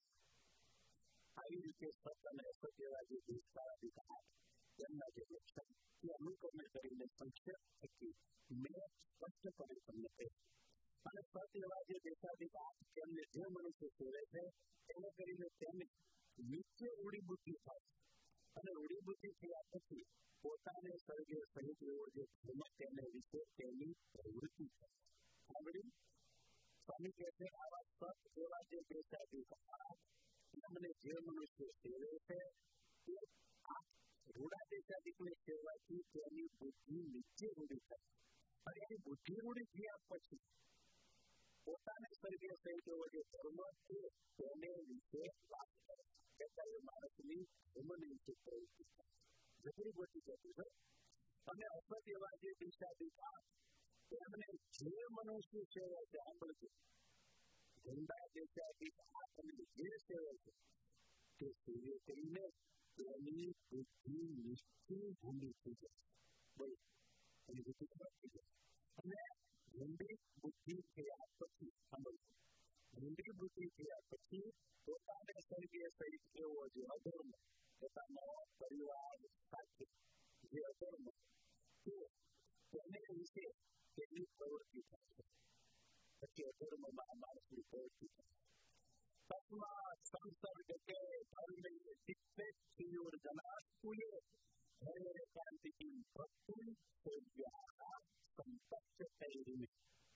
આવી રીતે સત અને અસત એવા જે દેશકાળાધિક હાથ તેમના જે લક્ષણ એ અનુક્રમે કરીને સંક્ષેપ થકી મેં સ્પષ્ટપણે તમને કહ્યું. અને સત એવા જે દેશાધિક હાથ તેમને જે મનુષ્ય સેવે છે એને કરીને તેને નિત્ય રૂઢી બુદ્ધિ થાય છે. અને રૂઢી બુદ્ધિ થયા પછી પોતાને સર્ગે સહિત એવો જે ધર્મ તેને વિશે તેની પ્રવૃત્તિ થાય છે. સાંભળ્યું? સ્વામી કહે છે આવા સત એવા જે દેશાધિક હાથ એમને જે મનુષ્ય સેવે છે તે આ રૂઢા દેશાધિકને સેવાથી તેની બુદ્ધિ નિત્ય રૂઢી થાય છે. અને એની બુદ્ધિ રૂઢી થયા પછી પોતાને સર્ગે સહિત એવો જે ધર્મ છે તેને વિશે વાત કરે છે. એ માણસની ધર્મને વિશે પ્રવૃત્તિ થાય છે. જબરી ગોતી જતી છે. અને અસત એવા જે દેશાધિક હાથ એમને જે મનુષ્ય સેવે છે સાંભળજો. ગંદા દેશાધિક હાથને જે સેવે છે તે સેવે કરીને તેની બુદ્ધિ નિશ્ચિત ભૂમિ થઈ જાય છે. બોલો એની બુદ્ધિ ખબર થઈ જાય. અને ઊંડી બુદ્ધિ થયા પછી સાંભળજો. ઊંડી બુદ્ધિ થયા પછી પોતાને સર્ગે સહિત એવો જે અધર્મ પોતાનો પરિવાર સાથે જે અધર્મ તે તેને વિશે તેની પ્રવૃત્તિ થાય છે. પછી અધર્મમાં માણસની પ્રવૃત્તિ થાય છે. તસ્માત સંસર્ગ કે ધર્મે શિક્ષેક્ષિયોર જનાસ્તુએ ધર્મે કાંતિકી ભક્તિ સેવ્યા સંપત્તિ.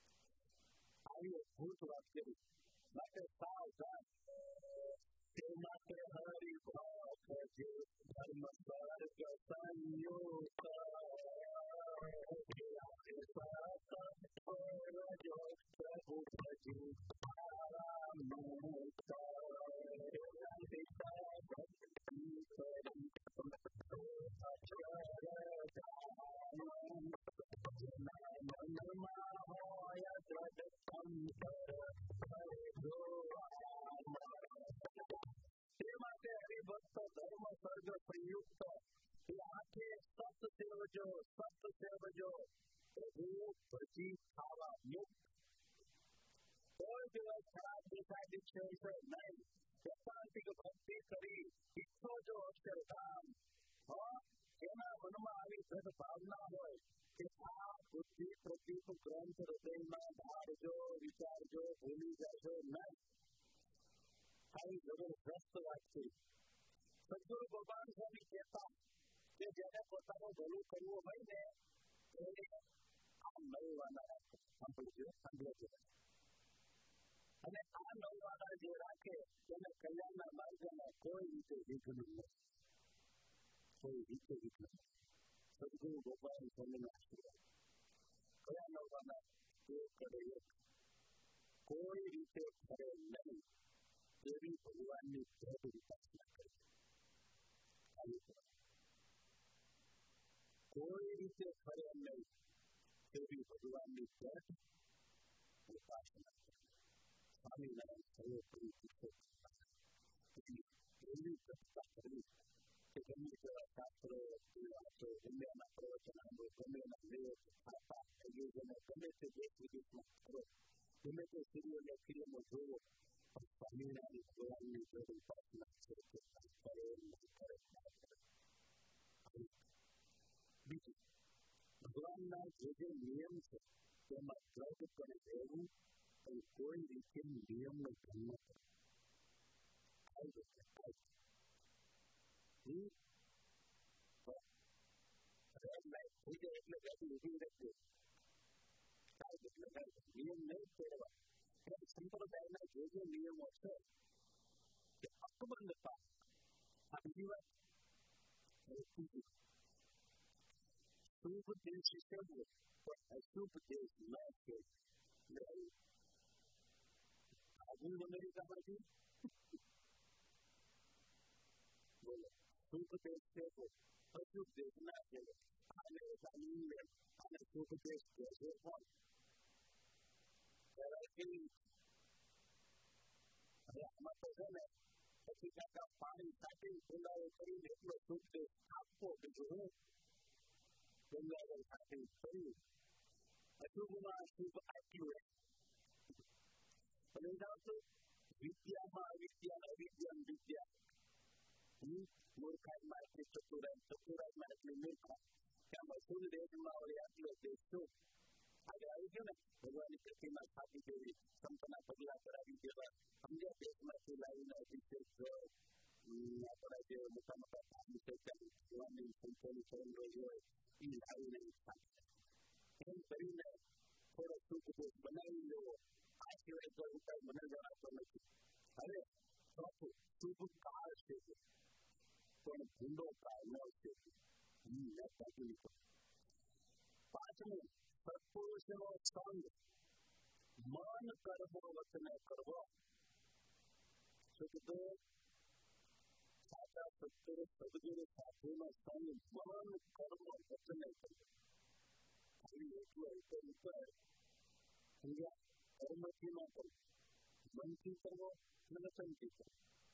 આવી અદભુત વાત કરી. માટે સાવધાન. તે માટે હરિ ભક્ત જે ધર્મ સ્વર્ગ સંયુક્ત मार्ग संयुक्त आखे सत्य सेवजो सत्य सेवजो प्रभु भजी खावा मुक्त कोई दिवस खराब दिशा दीक्षे से नहीं एकांतिक भक्ति करी इच्छो जो अक्षरधाम और જેના મનમાં આવી દૃઢ ભાવના હોય કે આ બુદ્ધિ પ્રદીપ ગ્રંથ હૃદયમાં ધારજો વિચારજો ભૂલી જશો નહીં આવી જબરદસ્ત વાત છે સદગુરુ ભગવાન સ્વામી કહેતા કે જ્યારે પોતાનું ભલું કરવું હોય ને એને આ નવવાના રાખો સાંભળજો સાંભળજો અને આ નવવાના જે રાખે તેને કલ્યાણના માર્ગમાં કોઈ રીતે વિઘ્ન નહીં કોઈ રીતે વિઘ્ન સદગુરુ ભગવાન સ્વામીના આશીર્વાદ કયા નવવાના એક કરે એક કોઈ રીતે ખરે નહીં એવી ભગવાનની દ્રઢ ઉપાસના કરી કોઈ રીતે ખરે નહીં એવી ભગવાનની દ્રઢ ઉપાસના કરી સ્વામિનારાયણ સર્વોપરી તીર્થો એવી ચર્ચા કરવી કે ગમે તેવા શાસ્ત્રો વાંચો ગમે એના પ્રવચનાઓ ગમે એના લેખ ખાતા આયોજનો ગમે તે દેશ વિદેશમાં કરો ગમે તે સિરિયલો ફિલ્મો જોવો પણ સ્વામિનારાયણ ભગવાનની જે ઉપાસના છે તે કરે નહીં કરે ના કરે બીજું ભગવાનના જે જે નિયમ છે તેમાં દ્રઢપણે રહેવું અને કોઈ રીતે નિયમનો ભંગ ન કરવો આવી રીતે થાય રેડ લાઈટ થઈ જાય એટલે ગાડી ઉભી રાખજો કાંઈ એટલે કાંઈ નિયમ નહીં તોડવા એટલે સંપ્રદાયના જે જે નિયમો છે તે અકબંધતા આ બીજી વાત શુભ દેશ સેવવો પણ અશુભ દેશ ન સેવવો આધુનિક અમેરિકામાંથી બોલો શુભ દેશ સેવો અશુભ દેશ ના સેવો અમેરિકા ઇંગ્લેન્ડ અને શુભ દેશ કહેશે કોણ હવે આમાં તો છે ને પછી કાકા પાણી છાંટી ફુલાવો કરીને એટલો શુભ દેશ આપવો બીજું હું ગંગાજળ છાંટી કર્યું અશુભમાં અશુભ આપ્યું તમે જાણો છો વિદ્યામાં અવિદ્યા અવિદ્યા વિદ્યા મૂર્ખાઈમાં એટલી ચતુરાઈ ચતુરાઈમાં એટલી મૂર્ખા ત્યાં શુદ્ધ દેશમાં વળી આટલો દેશ શું આગળ આવી ગયો ને ભગવાનની પ્રતિમા સ્થાપી દેવી સંતના પગલા કરાવી દેવા સમજ્યા દેશમાંથી લાવીને અભિષેક આપણા જે મોટા મોટા ધાર્મિક ભગવાનની સંતોની ચરણ હોય એ લાવીને એમ કરીને થોડો શુદ્ધ દેશ બનાવી લેવો આ સિવાય કોઈ ઉપાય મને જણાતો નથી હવે ચોથું શુભ કાળ છે પણ ભૂંડો કાળ ન છે પાંચમું સત્પુરુષનો સંગ મન કર્મો વચને કરવો સુખદેવ સાચા સત્પુરુષ સદગુરુ સાધુનો સંગ મન કર્મો વચને કરવો ખાલી એટલું ઉપર ઉપર સમજ્યા કર્મથી ન કરવો મનથી કરવો અને વચનથી કરવો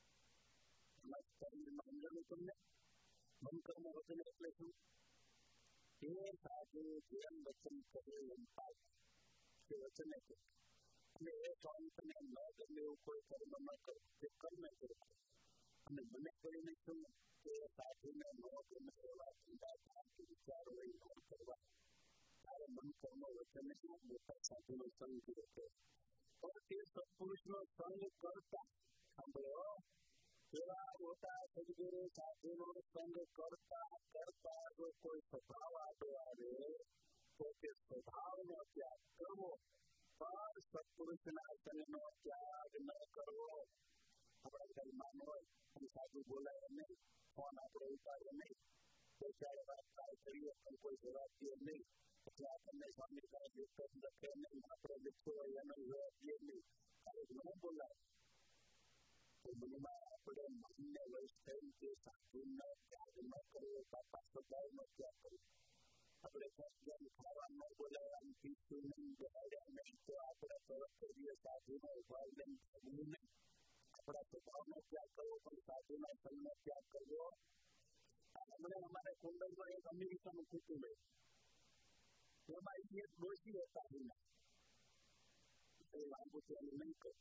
સમજાવું તમને મન કર્મ વચન એટલે શું એ સાધુ જેમ વચન કરે એમ પાડે તે વચને કરે અને એ સ્વામીને ન ગમે એવું કોઈ કર્મ ન કરે તે કર્મ કરે અને મને કરીને શું કે સાધુને ન ગમે એવા ધંધા વિચારો એ ન કરવા ત્યારે મન કર્મ વચને મોટા સાધુનો સંગ કર્યો પણ તે સત્પુરુષનો સંગ કરતા સાંભળો એવા મોટા સદગુરુ સાધુનો સંગ કરતા કરતા જો કોઈ સ્વભાવ આડો આવે તો તે સ્વભાવનો ત્યાગ કરવો પણ સત્પુરુષના સંગનો ત્યાગ ન કરવો આપણા ઘરમાં હોય અને સાધુ બોલાય નહીં ફોન આપણે ઉપાડે નહીં કોઈ ચારે વાત ટ્રાય કરીએ પણ કોઈ જવાબ દે નહીં એટલે આપણને સ્વામી સાહેબ એક જ લખે નહીં આપણે લખો હોય એનો જવાબ દે નહીં ખાલી ન બોલાય મનમાં આપણે મનને વશ થઈ કે સાધુનો ત્યાગ ન કરવો બાપા સ્વભાવનો ત્યાગ કરવો આપણે ભજન ખાવા ન બોલાવવાનું પીછું નહીં બોલાવ્યા નહીં તો આપણે તરત કરીએ સાધુનો ઉભાવ લઈને ભાગવું નહીં આપણા સ્વભાવનો ત્યાગ કરવો પણ સાધુના સંગનો ત્યાગ કરવો હમણાં અમારા કુંડલમાં એક અમેરિકાનું કુટુંબ એમાં એક ડોશી હતા એના એ લાંબુ ત્યાંનું નહીં કહું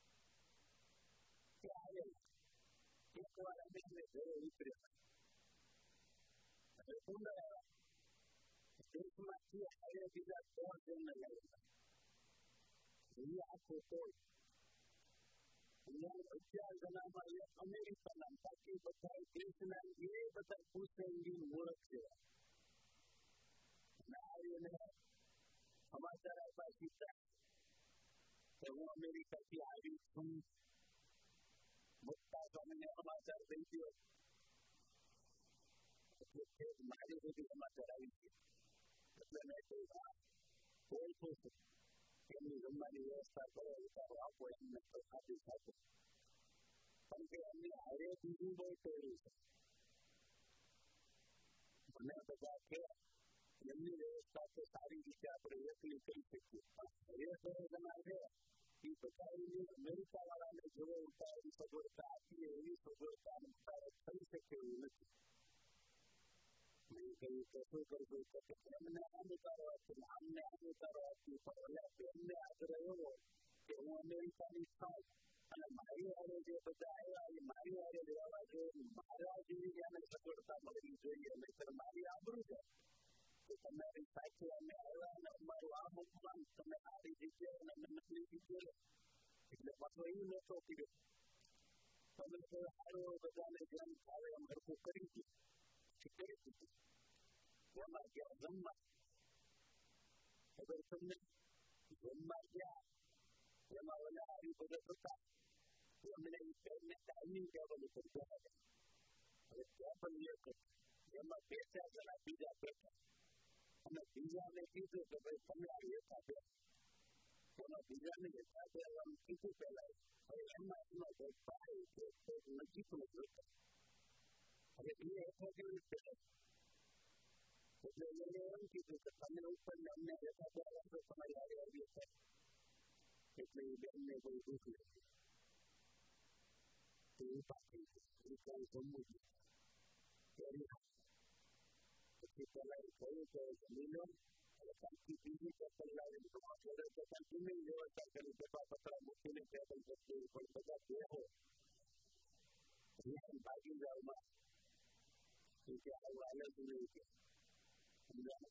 કે આવેલા એક વાર અમે એને ઘરે ઉતર્યા હવે કુંડલ આવ્યા દેશમાંથી હારે બીજા ત્રણ જણને લાવેલા એ આખો તોડ અગિયાર જણામાં એક અમેરિકાના બાકી બધા દેશના એ બધા હુસૈનની ઓળખ છે અને આવીને સમાચાર આપ્યા સીધા કે હું અમેરિકાથી આવી છું મોટા સ્વામીને સમાચાર દઈ ગયો એટલે મારી સુધી સમાચાર આવી ગયા એટલે મેં કહ્યું હા કોઈ ખુશ એમની જમવાની વ્યવસ્થા કરો ઉતારો આપો એમને તો ખાતી સાથે કારણ કે એમની હારે બીજું બહુ ટોળું છે મને બધા કે એમની વ્યવસ્થા તો સારી રીતે આપણે એકલી કરી શકીએ પણ હવે તો જણા છે એ બધાની અમેરિકા વાળાને જોડે ઉતારેલી સગવડતા આપીએ એવી સગવડતા ઉતારે થઈ શકે એવું નથી મેં કહ્યું કે શું કરવું કે એમને આમ ઉતારો આપ્યું આમને આમ ઉતારો આપ્યું પણ એમને આગ્રહ એવો કે હું અમેરિકાની છું અને મારી હારે જે બધા આવ્યા એ મારી હારે રહેવા જોઈએ મારા જેવી એને સગવડતા મળવી જોઈએ નહીતર મારી આબરૂ છે કે તમારી સાથે અમે આવ્યા અને અમારું આ મુકવાનું તમે સારી જગ્યાએ અને મહેનતની જગ્યાએ એટલે પાછો એ નહોતો કર્યો તમે તો સારું બધાને જેમ ફાવે એમ હરખું કરી દીધું કરી દીધું એમાં ગયા જમવા ખબર તમને જમવા ગયા એમાં ઓલા આવી ભગત હતા એમને એમને ડાઇનિંગ ટેબલ ઉપર બેઠા હવે ટેબલ એક એમાં બે ચાર જણા બીજા બેઠા અને બીજાને કીધું કે ભાઈ તમે આ એકા બે એમાં બીજાને એકા બેવાનું કીધું પહેલા હવે એમાં એમાં કોઈ ભાઈ કે કોઈ નજીકનો જોતો હવે એ એકો જેવી બેઠો એટલે એને એમ કીધું કે તમે ઉપર અમને એકા બેવા તો તમારી હારે આવી થાય એટલે એ બેનને કોઈ દુઃખ નથી તો એ પાછી એ કઈ જમવું નથી પછી પેલા એ કહ્યું કે જમી લો અને ત્યાંથી બીજી ટેબલ લાવીને તમારા જોડે બધા જમીન વ્યવસ્થા કરી પેપા પતરા મૂકીને ટેબલ જતી પણ બધા બેહો અહીંયા ભાગી જાવમાં કે આવું હાલે જ નહીં કે સમજાય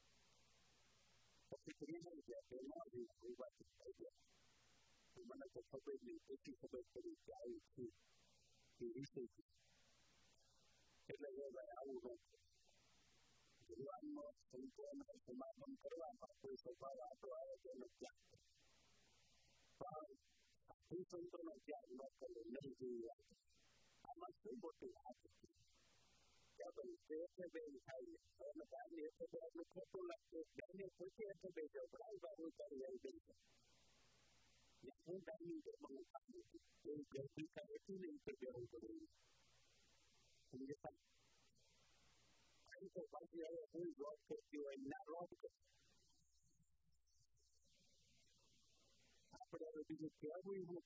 પછી કરીને ગયા કે ના આવી કોઈ વાત થઈ ગયા મને તો ખબર નહીં પછી ખબર પડી કે આવું છું એ વિષય છે એટલે એ ભાઈ આવું ન ભગવાનમાં સંતોના સમાગમ કરવામાં કોઈ સ્વભાવ આટો આવે તો એનો ત્યાગ પણ સાધુ સંતોનો ત્યાગ ન કરવો નહીં જોઈએ આમાં શું મોટી વાત હતી ત્યાં ભાઈ એટલે બેન થાય અને કારણે એટલે બે આપણે ખોટું લાગતું બેને પોતે એટલે બે જાવ પણ આવી બાબુ તારી આવી ગઈ છે હું ટાઈમિંગ ટેબલ ખાતું હતું એવું ગરમી કાંઈ એટલું નહીં કે બેવું પડે સમજતા તો પાછી હવે કોઈ જોબ કરતી હોય ના રોબ કરે આપણે હવે બીજું કહેવું હું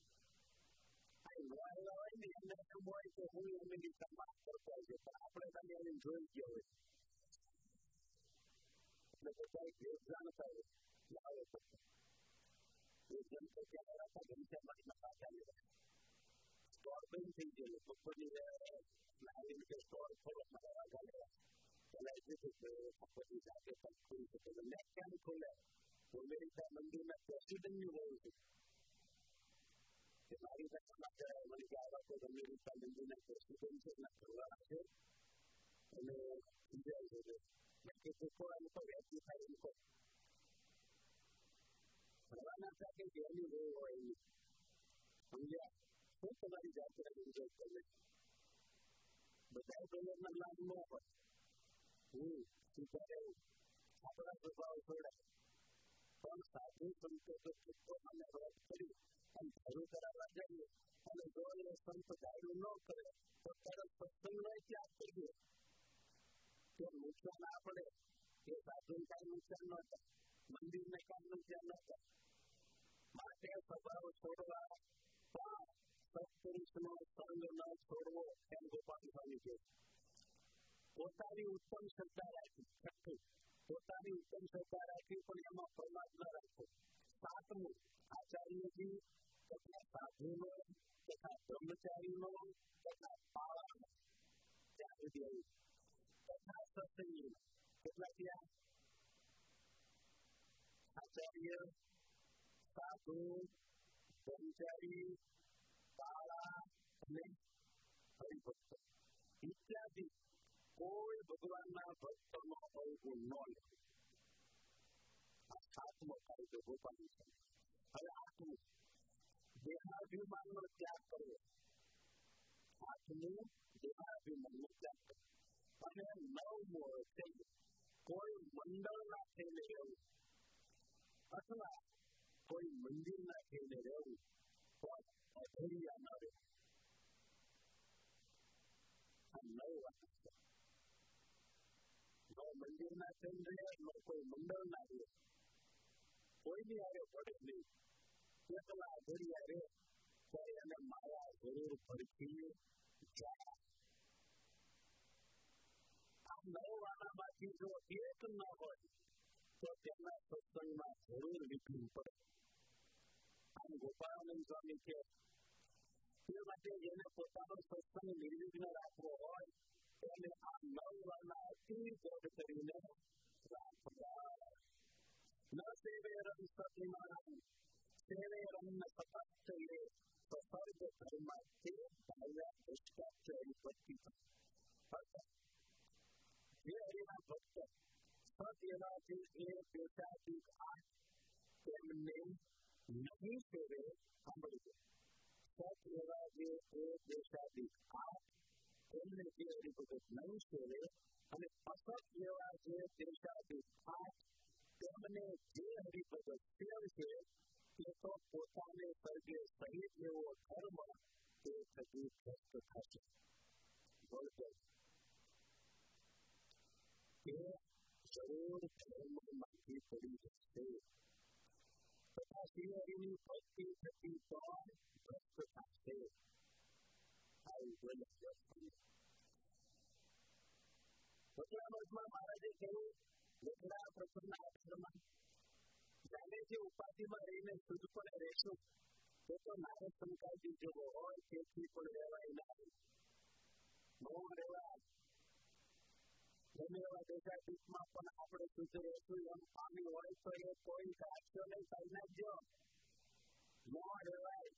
નોયેલા હોય ને એમને એમ હોય કે હું અમેરિકામાં કરતો હોય છે પણ આપણે ખાલી એને જોઈ ગયા હોય એટલે બધા દેશ જાણતા હોય આવે પડતા એ જેમ કે ત્યાં રાખા ઘનશ્યામમાં પાછા લેવા સ્ટોર બંધ થઈ ગયેલું કંપની લાવીને કે સ્ટોર થોડો મારા વાઘા લેવા પેલા એ કીધું કે કંપની જાતે પણ ખોલી શકે મેં કેમ ખોલે અમેરિકા મંદિરના પ્રેસિડેન્ટની હોવું છે કે મારી પાસે સમાચાર આવે મને કે આવા કોઈ અમેરિકા મંદિરના પ્રેસિડેન્ટ છે એના ઘરવાળા છે અને ઇઝરાયલ છે મેં કીધું થોડા લોકો વ્યાજબી થાય એમ કહો ભરવાના સાથે જેની બહુ હોય એની સમજ્યા શું તમારી જાતે એન્જોય કરે બધા ડોલરના લાભ ન હોય હું સીધા રહેવું આપણા સ્વભાવ છોડાય પણ સાધુ સંતો તો ચૂકો અને વ્રત કરી અને ધરું કરાવવા જઈએ અને જો એ સંત ધાર્યું ન કરે તો તરત સત્સંગનો ત્યાગ કરીએ તો નુકસાન ના પડે એ સાધુને કાંઈ નુકસાન ન થાય મંદિરને કાંઈ નુકસાન ન થાય માટે સ્વભાવ છોડવા પણ સત્પુરુષનો સંગ ન છોડવો એમ ગોપાલ સ્વામી કહે પોતાની ઉત્તમ શ્રદ્ધા રાખી. છઠ્ઠું, પોતાની ઉત્તમ શ્રદ્ધા રાખી પણ એમાં પ્રમાદ ન રાખો. સાતમું, આચાર્યજી તથા સાધુનો તથા બ્રહ્મચારીનો તથા પાળાનો ત્યાં સુધી આવ્યું તથા સત્સંગીનો. કેટલા થયા? આચાર્ય, સાધુ, બ્રહ્મચારી, પાળા અને હરિભક્ત ઇત્યાદિ કોઈ ભગવાનના ભક્તનો અવગુણ ન લે. આ સાતમો કાયદો ગોપાલ છે. હવે આઠમું, દેહાભિમાનનો ત્યાગ કરવો. આઠમું, દેહાભિમાનનો ત્યાગ કરવો. અને નવમો છે કોઈ મંડળના થઈને રહેવું અથવા કોઈ મંદિરના થઈને રહેવું પણ અધૈર્યા ન રહેવું. આ નવ વાત છે. ન મંદિરના થઈને રહે, ન કોઈ મંડળના રહે, કોઈની આવે પડે નહીં. એકલા અધૈર્યા રહે ત્યારે એને માયા જરૂર પડતી જાય. આ નવ વાનામાંથી જો એક ન હોય તો તેના સત્સંગમાં જરૂર વિઘ્ન પડે. આમ ગોપાળાનંદ સ્વામી કે તે માટે જેને પોતાનો સત્સંગ નિર્વિઘ્ન રાખવો હોય તેને આ નવ વાના અતિ દૃઢ કરીને રાખવા. ન સેવે રમ સતિમાન સેવે રમ સતસ્તયે સસર્ગ ધર્માર્થે ભાવ્યા ભ્રષ્ટાચાર વિપત્તિ. જે હરિના ભક્ત સત એવા જે એ પેશાચિત આઠ તેમને નહીં સેવે. સાંભળજો, સત એવા જે એ પેશાચિત આઠ તેમને જે હરિભગત નહીં સેવે અને અસત એવા જે પેશાચિત આઠ તેમને જે હરિભગત સેવશે તે તો પોતાને સર્ગે સહિત એવો ધર્મ તે થકી ભ્રષ્ટ થશે. બોલતો તે જરૂર ધર્મમાંથી પડી જશે તથા શ્રી હરિની ભક્તિ થકી પણ ભ્રષ્ટ થશે. આવું બોલ્યા. વચનામૃતમાં મહારાજે કહ્યું, લગ્ના પ્રસંગના આધારમાં જાણે જે ઉપાધિમાં રહીને શુદ્ધપણે રહેશું તે તો નારદ સંકાજી જેવો હોય તેથી પણ રહેવાય નહીં. મૌન રહેવાય. ગમે એવા દેશાતીતમાં પણ આપણે શુદ્ધ રહેશું એમ પામી હોય તો એ કોઈ કાઢશો નહીં, કાઢી નાખજો. મૌન રહેવાય.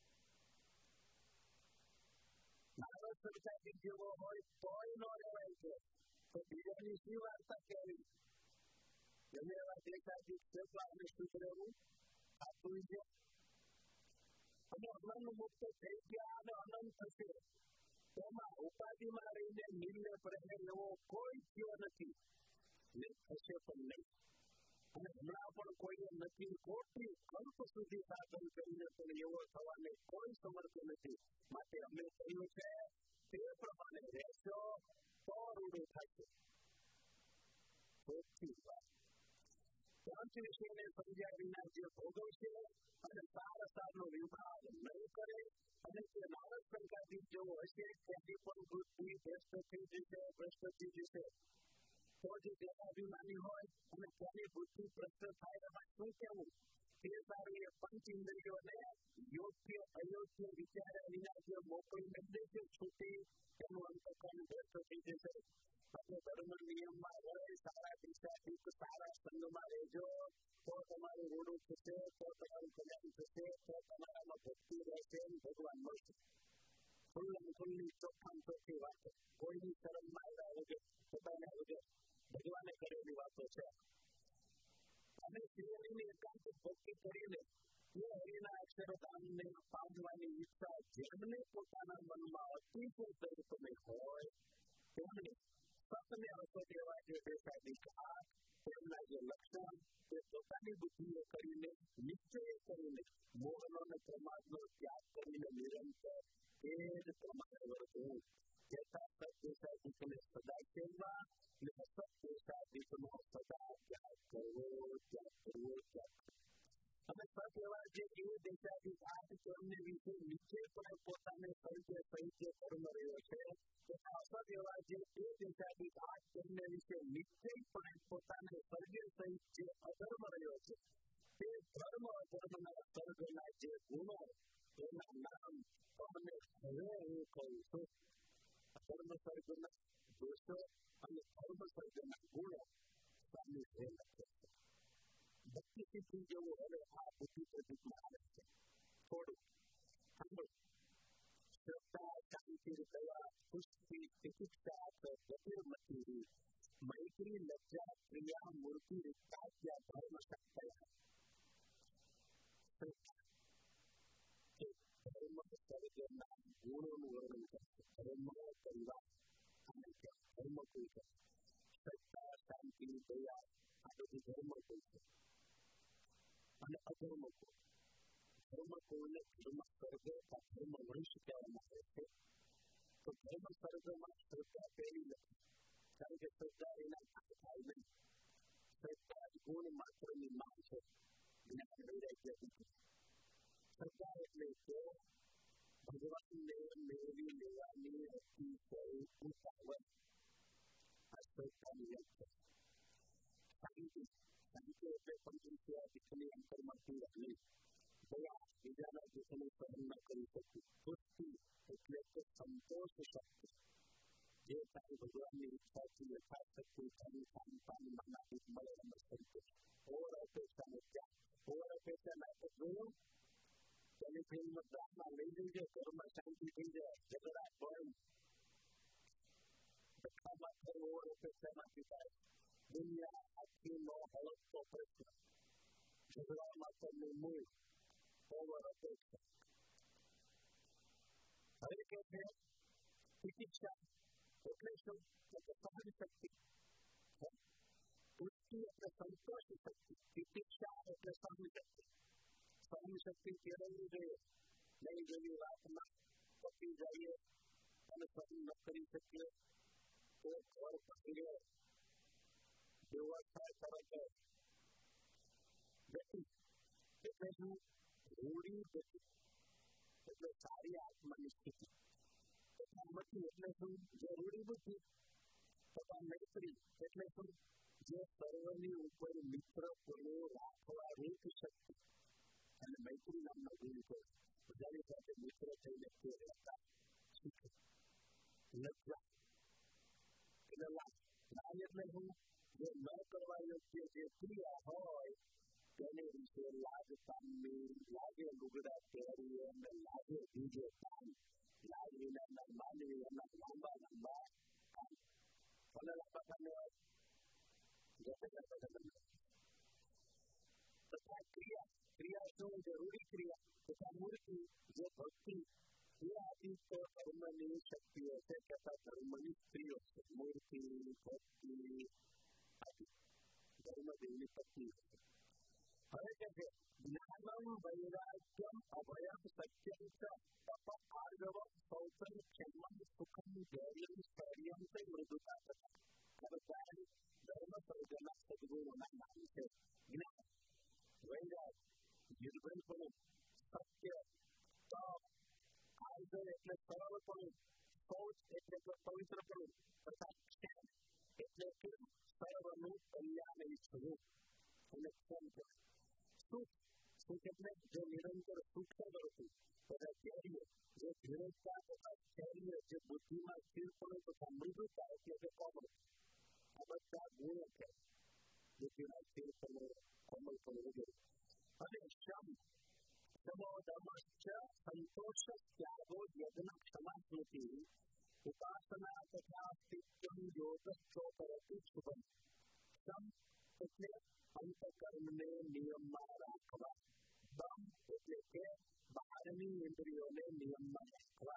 નારદ સંકાજી જેવો હોય તોય ન રહેવાય છે તો બીજાની શી વાર્તા કહેવી? ગમે એવા દેખાતી છે તો આપણે શુદ્ધ રહેવું આપવું છે. અને અમન મુક્ત થઈ ગયા અને અનંત થશે. તેમાં ઉપાધિમાં રહીને નિર્લેપ રહે એવો કોઈ થયો નથી ને થશે પણ નહીં. અને હમણાં પણ કોઈએ નથી. કોટી કલ્પ સુધી સાધન કરીને પણ એવો થવાને કોઈ સમર્થ નથી. માટે અમે કહ્યું છે તે પ્રમાણે રહેશો તો રૂડું થશે. ચોથી વાત, પંચ વિષયને સમજ્યા વિના જે ભોગવશે અને સાર સારનો વિભાગ નહીં કરે અને તે નારદ સંકાદિક જેવો હશે તેની પણ બુદ્ધિ ભ્રષ્ટ થઈ જશે, ભ્રષ્ટ થઈ જશે. તો જે દેહાભિમાની હોય અને તેની બુદ્ધિ ભ્રષ્ટ થાય એમાં શું કહેવું? તે સારું એ પંચ ઇન્દ્રિયોને યોગ્ય અયોગ્ય વિચાર્યા વિના જે મોકળી નથી છે છૂટી તેનું અંતકરણ ભ્રષ્ટ થઈ જશે. તમે ધર્મ નિયમમાં રહે, સારા દિશાથી સારા સંગમાં રહેજો તો તમારું રોડું થશે, તો તમારું કલ્યાણ થશે, તો તમારામાં ભક્તિ રહેશે, ભગવાન મળશે. ખુલ્લમ ખુલ્લી ચોખ્ખામ ચોખ્ખી વાતો, કોઈની શરમમાં આવ્યા વગર, પોતાના વગર ભગવાને કરેલી વાતો છે. અને શ્રીહરિની એકાંત ભક્તિ કરીને એ હરિના અક્ષરધામને પામવાની ઈચ્છા જેમને પોતાના મનમાં અતિશય દર્પને હોય તેમને સતને અસત એવા જે દેશાદિક આઠ તેમના જે લક્ષણ તે પોતાની બુદ્ધિએ કરીને નિશ્ચય કરીને મોહનો અને પ્રમાદનો ત્યાગ કરીને નિરંતર એ જ પ્રમાણે વર્તવું. જેથા સત્દેશાદિકને સદા સેવવા અને અસત્દેશાદિકનો સદા ત્યાગ કરવો, ત્યાગ કરવો, ત્યાગ કરવો. અને સત એવા જે એ દેશાદિક આઠ તેમને વિશે નિશ્ચયપણે પોતાને સહિત સહિત કર્મ રહ્યો છે તથા અસત એવા જે એ દેશાદિક અકર્મ સર્ગના દોષો અને કર્મ સર્ગના ગુણો સામે રહેલા છે. ભક્તિ સિદ્ધિ જેવું હવે આ બુદ્ધિ પ્રતિકમાં આવે છે. થોડું સાંભળો. શ્રદ્ધા, શાંતિ, દયા, પુષ્ટિ, તિતિક્ષા, ગતિર્મતિ, મૈત્રી, લજ્જા, પ્રિયા, મૂર્તિ, વિસ્તાત્યા, ધર્મ, સત્યા. ધર્મ સર્જનના ગુણોનું વર્ણન કરશે. ધર્મ પરિવાર અને ધર્મ કોઈ છે. શ્રદ્ધા, શાંતિ, દયા આ બધી ધર્મ કોઈ છે. અને અધર્મ કોઈ. ધર્મ કોઈને ધર્મ સર્ગ અથવા ધર્મ વંશ કહેવામાં આવે છે. તો ધર્મ સર્ગમાં શ્રદ્ધા પહેલી નથી. કારણ કે શ્રદ્ધા એના કાંઈ થાય નહીં. શ્રદ્ધા જ ગુણ માત્રની માં છે. જ્ઞાન વૈરાગ્ય નથી. શ્રદ્ધા એટલે કે ભગવાનને મેળવી લેવાની અતિશય ઉતાવળ. આ શ્રદ્ધાની વ્યાખ્યા. શાંતિ. શાંતિ એટલે પંચવિષયાદિકની અંતરમાં પીડા નહીં. દયા બીજાના દુઃખને સહન ન કરી શકવું. પુષ્ટિ એટલે કે સંતોષ શક્તિ. જે કાંઈ ભગવાનની ઈચ્છાથી યથાશક્તિ કાંઈ કામ પાન માનાદિક મળે એનો સંતોષ. ઓર અપેક્ષા ને ત્યાં ઓર અપેક્ષા નાટક જોયું. તેની ફિલ્મ દાખલા લઈ જઈએ. ઘરમાં શાંતિ થઈ જાય. ઝઘડા બંધ. ધક્કામાં થયું ઓર અપેક્ષા નાખી થાય. દુનિયા આખીનો હળકતો પ્રશ્ન. ઝઘડામાં કરવું મૂળ ઓવર અપેક્ષા. હવે કે છે તિતિક્ષા એટલે શું? એટલે સહન શક્તિ. પુષ્ટિ એટલે સંતોષ શક્તિ. તિતિક્ષા એટલે સહન શક્તિ. સહન શક્તિ કેળવવી જોઈએ. નહીં જેવી વાતમાં પતી જઈએ અને સહન ન કરી શકીએ તો ઘર પકડીએ. વ્યવસ્થા તરત ગતિ એટલે શું? રૂઢી ગતિ એટલે સારી આત્માની સ્થિતિ. તથા મતિ એટલે શું? જે રૂઢી બુદ્ધિ. તથા મૈત્રી એટલે શું? જે સર્વની ઉપર મિત્ર પણ રાખવા રૂપ શક્તિ. અને મૈત્રી નામનો ગુણ છે. બધાની સાથે મિત્ર થઈને તે રહેતા શીખે. લજ્જા એટલે લાજ. લાજ એટલે શું? જે ન કરવા યોગ્ય જે ક્રિયા હોય તેને વિશે લાજ પામવી. લાગે લુગડા પહેરવી અને લાગે બીજે કામ. લાજ વિનાના માનવી એના લાંબા લાંબા કામ. ભલે લાંબા કામ હોય જશે લાંબા કામ. તથા ક્રિયા. ક્રિયા શું? જરૂરી ક્રિયા. તથા મૂર્તિ જે ભક્તિ એ આદિ તો ધર્મની શક્તિઓ છે. તથા ધર્મની સ્ત્રીઓ છે. મૂર્તિ ભક્તિ આદિ ધર્મદેવની પત્ની છે. હવે કે છે જ્ઞાનમ વૈરાગ્યમ અભયમ સત્યમ ચ તપ આર્જવમ શૌચમ ક્ષમમ સુખમ ધૈર્યમ સ્થૈર્યમ તે મૃદુતા તથા. હવે જ્ઞાન ધર્મ સર્જના સદગુણોના નામ છે. જ્ઞાન, વૈરાગ, નિર્ભયપણું, સત્ય, તપ, આર્જવ એટલે સરળપણું, શૌચ એટલે કે પવિત્રપણું, તથા ક્ષેમ એટલે કે સર્વનું કલ્યાણ ઈચ્છવું અને ક્ષેમ છે. સુખ. સુખ એટલે જે નિરંતર સુખ કરતું. તથા ધૈર્ય જે ધીરજતા તથા ધૈર્ય જે બુદ્ધિમાં સ્થિરપણું તથા મૃદુતા એટલે કે કોમળ. આ બધા ગુણો છે. બુદ્ધિમાં સ્થિરપણું, કોમળપણું વગેરે. અને શમ. શમો દમશ્ચ સંતોષ ત્યાગો યજ્ઞ ક્ષમા સ્મૃતિ ઉપાસના તથા સ્થિત્યમ યોગ ચોપરતી શુભમ. શમ એટલે અંતકર્મને નિયમમાં રાખવા. દમ એટલે કે બહારની ઇન્દ્રિયોને નિયમમાં રાખવા.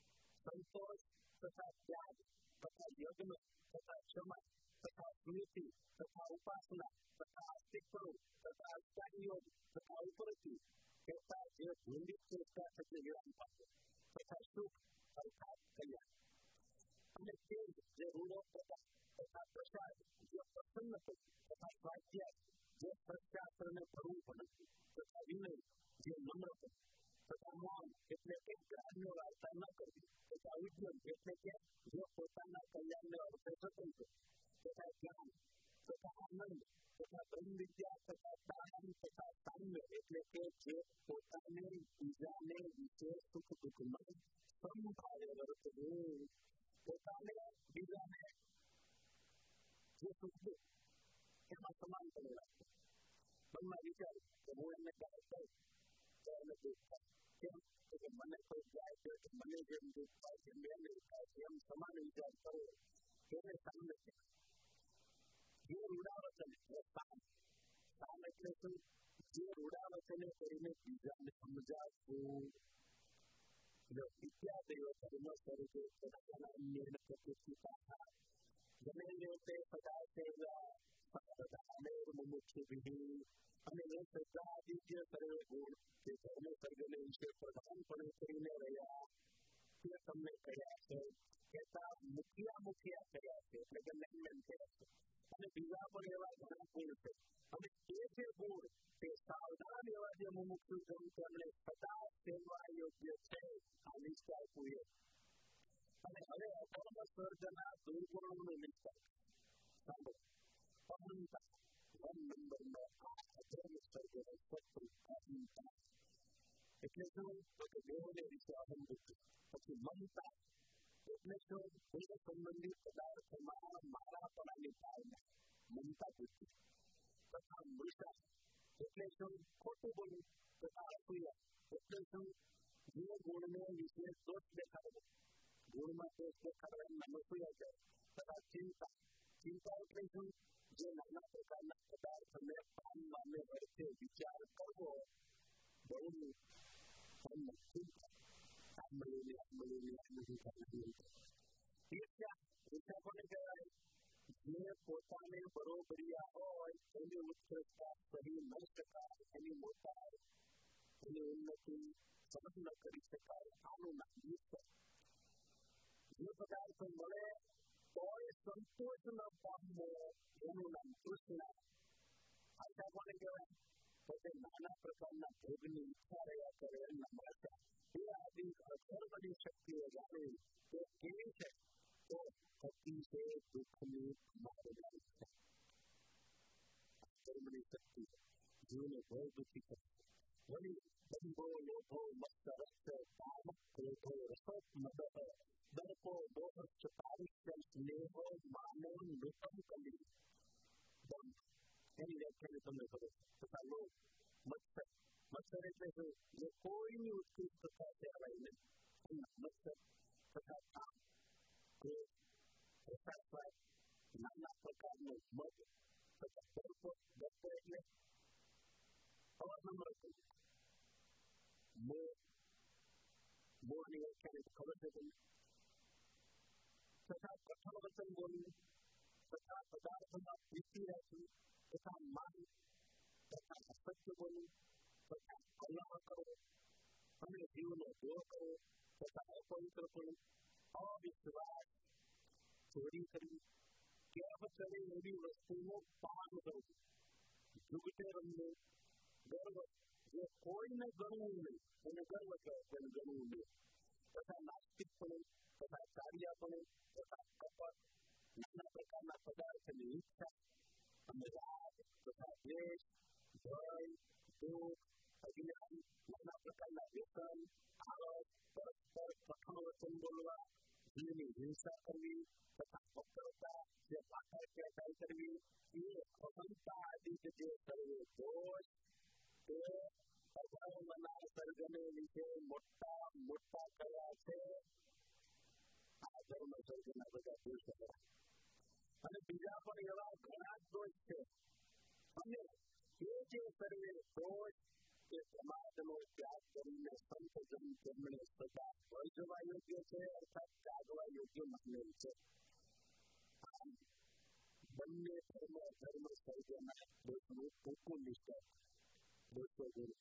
સંતોષ તથા ત્યાગ તથા યજ્ઞ તથા ક્ષમા તથા સ્મૃતિ તથા ઉપાસના તથા અસ્તિત્વ તથા અષ્ટાંગયોગ તથા ઉપરતિ તથા જે ભૂંડી ચેષ્ટા થકી વિરામ પામે. તથા સુખ અર્થાત કલ્યાણ. અને તેજ જે રૂડો પ્રતાપ તથા પ્રસાદ જે પ્રસન્ન થયું તથા સ્વાધ્યાય જે સત્શાસ્ત્રને ભરવું પડે તથા વિનય જે નમ્ર થયું તથા મૌન એટલે કે ગ્રાહ્ય વાર્તા ન કરવી તથા ઉદ્યમ એટલે કે જે પોતાના કલ્યાણને અર્થે જતન છે તથા જ્ઞાન તથા આનંદ તથા બ્રહ્મ વિદ્યા તથા દાન તથા સામ્ય એટલે કે જે પોતાને બીજાને વિશે સુખ દુઃખમાં સમભાવે વર્તવું. તો જે સુખ એમાં સમાન કરી રાખે. મનમાં વિચાર કે હું એમને ક્યારેક કહું તો એને દુઃખ થાય. કેમ? કે મને કોઈ જાય છે કે મને જેમ દુઃખ થાય છે મેં નહીં થાય છે એમ સમાન વિચાર કરવો એને સામે છે. જે રૂડાવચન એટલે સામ. સામ એટલે શું? જે રૂડાવચને કરીને બીજાને સમજાવવું. જો ઇત્યાદિઓ ધર્મ સ્વરૂપે સદાના અન્યને પ્રતિષ્ઠિતા જનેતે સદા સેવા સદામેર મુમુક્ષુભિ અને એ સદાદિત્ય સર્વે ગુણ જે ધર્મ સર્ગને વિશે પ્રધાનપણે કરીને રહ્યા તે તમને કહ્યા છે. કહેતા મુખિયા મુખિયા કહ્યા છે એટલે કે મેન મેન કહ્યા છે. અને બીજા પણ એવા ઘણા ગુણ છે. અને એ જે ગુણ તે સાવધાન એવા જે મુમુક્ષુ જન તેમને સદા સેવા યોગ્ય છે આ નિષ્ઠા પૂરે. અને હવે અધર્મ સર્જના દુર્ગુણોનું નિષ્ઠા સાંભળો. અહંતા વન નંબરનો આ અધર્મ સર્જનો શત્રુ અહંતા એટલે શું? તો કે દેવને વિશે અહંબુદ્ધિ. પછી મમતા એટલે શું? દેવ સંબંધી પદાર્થમાં મારાપણાની ભાવના મમતા બુદ્ધિ. તથા મૃષા એટલે શું? ખોટું બોલવું. તથા અસૂયા એટલે શું? જે ગુણને વિશે દોષ દેખાડવો. ગુણમાં દોષ દેખાડવા એમના અસૂયા છે. તથા ચિંતા. ચિંતા એટલે શું? જે નાના પ્રકારના પદાર્થને પામવાને અર્થે વિચાર કરવો બહુ ચિંતા. આમ મળીને આમ મળીને આમ મળીને ઈર્ષ્યા. ઈર્ષ્યા કોને કહેવાય? જે પોતાને બરોબરિયા હોય એની ઉત્કૃષ્ટતા સહી ન શકાય, એની મોટાઈ એની ઉન્નતિ સહન ન કરી શકાય આનું નામ ઈર્ષ્યા. જે પદાર્થ મળે તોય સંતોષ ન પામવો એનું નામ તૃષ્ણા. આશા કોને કહેવાય? તો તે નાના પ્રકારના ભોગની ઈચ્છા રહ્યા કરે એમના આશા. એ આદિ અધર્મની શક્તિઓ જાણી તે કેવી છે? તો અતિશય દુઃખની મારનારી છે. અધર્મની શક્તિ જીવને બહુ દુઃખી કરે છે. વળી દંભો લોભો મત્સરસ્ય કામ ક્રોધો રસોપ મદહ દર્પો દોહશ્ચ પારુષ્ય સ્નેહો માનો નૃતમ કલી. દંભ એની વ્યાખ્યાને તમને ખબર તથા લોભ. મત્સર મત્સર એટલે શું? જે કોઈની ઉત્કૃષ્ટતા કહેવાય નહીં એમના મત્સર. તથા કામ ક્રોધ રસાસ્વાદ નાના પ્રકારનો મદ તથા દર્પ. દર્પ એટલે અવનમ્ર થવું. મોહ. મોહની વ્યાખ્યાને ખબર છે તમને? તથા કઠોર વચન બોલવું. તથા પદાર્થમાં પ્રીતિ રાખવી. તથા માન. તથા અસત્ય બોલવું. તથા કલહ કરવો અને જીવનો દ્રોહ કરવો. તથા અપવિત્ર પણ અવિશ્વાસ ચોરી કરવી. કેફ ચડે એવી વસ્તુનો પાન કરવું. જુગટે રમવું. ગર્વ. જે કોઈને ગણવું નહીં એને ગર્વ કહેવાય તેને ગણવું નહીં. તથા નાસ્તિકપણું. તથા કાર્યાપણું. તથા કપટ. નાના પ્રકારના પદાર્થની ઈચ્છા અને રાગ તથા દ્વેષ ભય દુઃખ અજ્ઞાન નાના પ્રકારના વ્યસન આળસ પરસ્પર કઠોર વચન બોલવા જીવની હિંસા કરવી તથા વક્રતા જે પાછળ ખેંચાઈ કરવી એ અહંતા આદિ જે સર્વે દોષ તે અધર્મના સર્જને લીધે મોટા મોટા કયા છે. આ ધર્મ સર્જના બધા દોષ હતા અને બીજા પણ એવા ઘણા દોષ છે. અને એ જે સર્વે દોષ એ સમાજનો ત્યાગ કરીને સંતજન તેમણે સદા વર્જવા યોગ્ય છે અર્થાત ત્યાગવા યોગ્ય માનેલ છે. આમ બંને ધર્મ ધર્મ સર્જના દોષનું ટૂંકું નિષ્ઠા દોષો ગુરુ.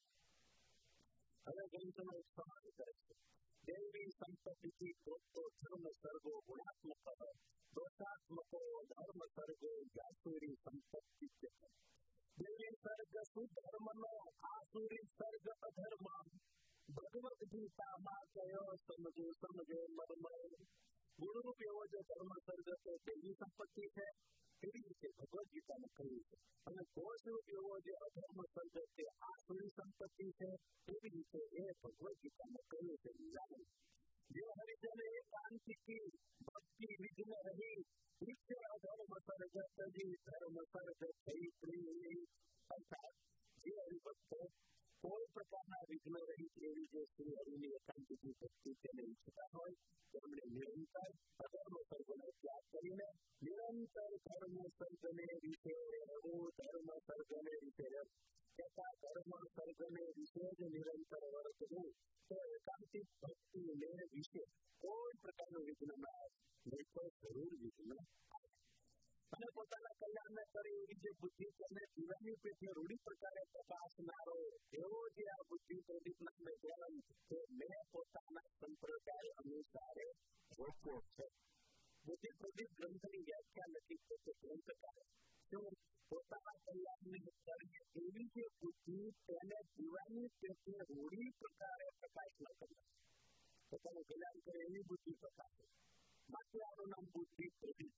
હવે ગ્રંથનો એક સમાજ કરે છે. દેવી સંપત્તિથી પોતો ધર્મ સર્ગો ગુણાત્મક દોષાત્મકો ધર્મ સર્ગો જાસુરી સંપત્તિ છે. દેવી સર્ગ સુધર્મનો આસુરી સર્ગ અધર્મ. ભગવદ ગીતામાં કયો સમજો સમજો મર્મ. ગુણરૂપ એવો જે ધર્મ સર્ગ છે દેવી સંપત્તિ છે એવી રીતે ભગવદ ગીતામાં કહ્યું છે. અને દોષરૂપ એવો જે અધર્મ સર્ગ છે આસુરી સંપત્તિ છે એવી રીતે એ ભગવદ ગીતામાં કહ્યું છે. જે હરિજને એકાંતિથી ભક્તિ की विघ्न रही ईश्वर धर्म सर्जत जी धर्म सर्जत प्रिय अर्थात જે હરિભક્તો કોઈ પ્રકારના વિઘ્ન રહિત એવી જે શ્રી હરિની એકાંતિકી ભક્તિ તેને ઈચ્છતા હોય તેમણે નિરંતર અધર્મ સર્ગનો ત્યાગ કરીને નિરંતર ધર્મ સર્ગને વિશે રહેવું ધર્મ સર્ગને વિશે રહેવું તથા ધર્મ સર્ગને વિશે જ નિરંતર વર્તવું તો એકાંતિક ભક્તિને વિશે કોઈ પ્રકારનું વિઘ્ન ન આવે નહીં તો જરૂર વિઘ્ન અને પોતાના કલ્યાણને કરે એવી જે બુદ્ધિ તેને દીવાની પેટે રૂઢી પ્રકારે પ્રકાશનારો એવો જે આ બુદ્ધિ પ્રદીપ નામે જ્ઞાન તે મેં પોતાના સંપ્રદાય અનુસારે રોક્યો છે. બુદ્ધિ પ્રદીપ ગ્રંથની વ્યાખ્યા લખી છે તે ગ્રંથકારે શું પોતાના કલ્યાણને કરે એવી જે બુદ્ધિ તેને દીવાની પેટે રૂઢી પ્રકારે પ્રકાશ ન કરે પોતાનું કલ્યાણ કરે એવી બુદ્ધિ પ્રકાશ માટે આનું નામ બુદ્ધિ પ્રદીપ.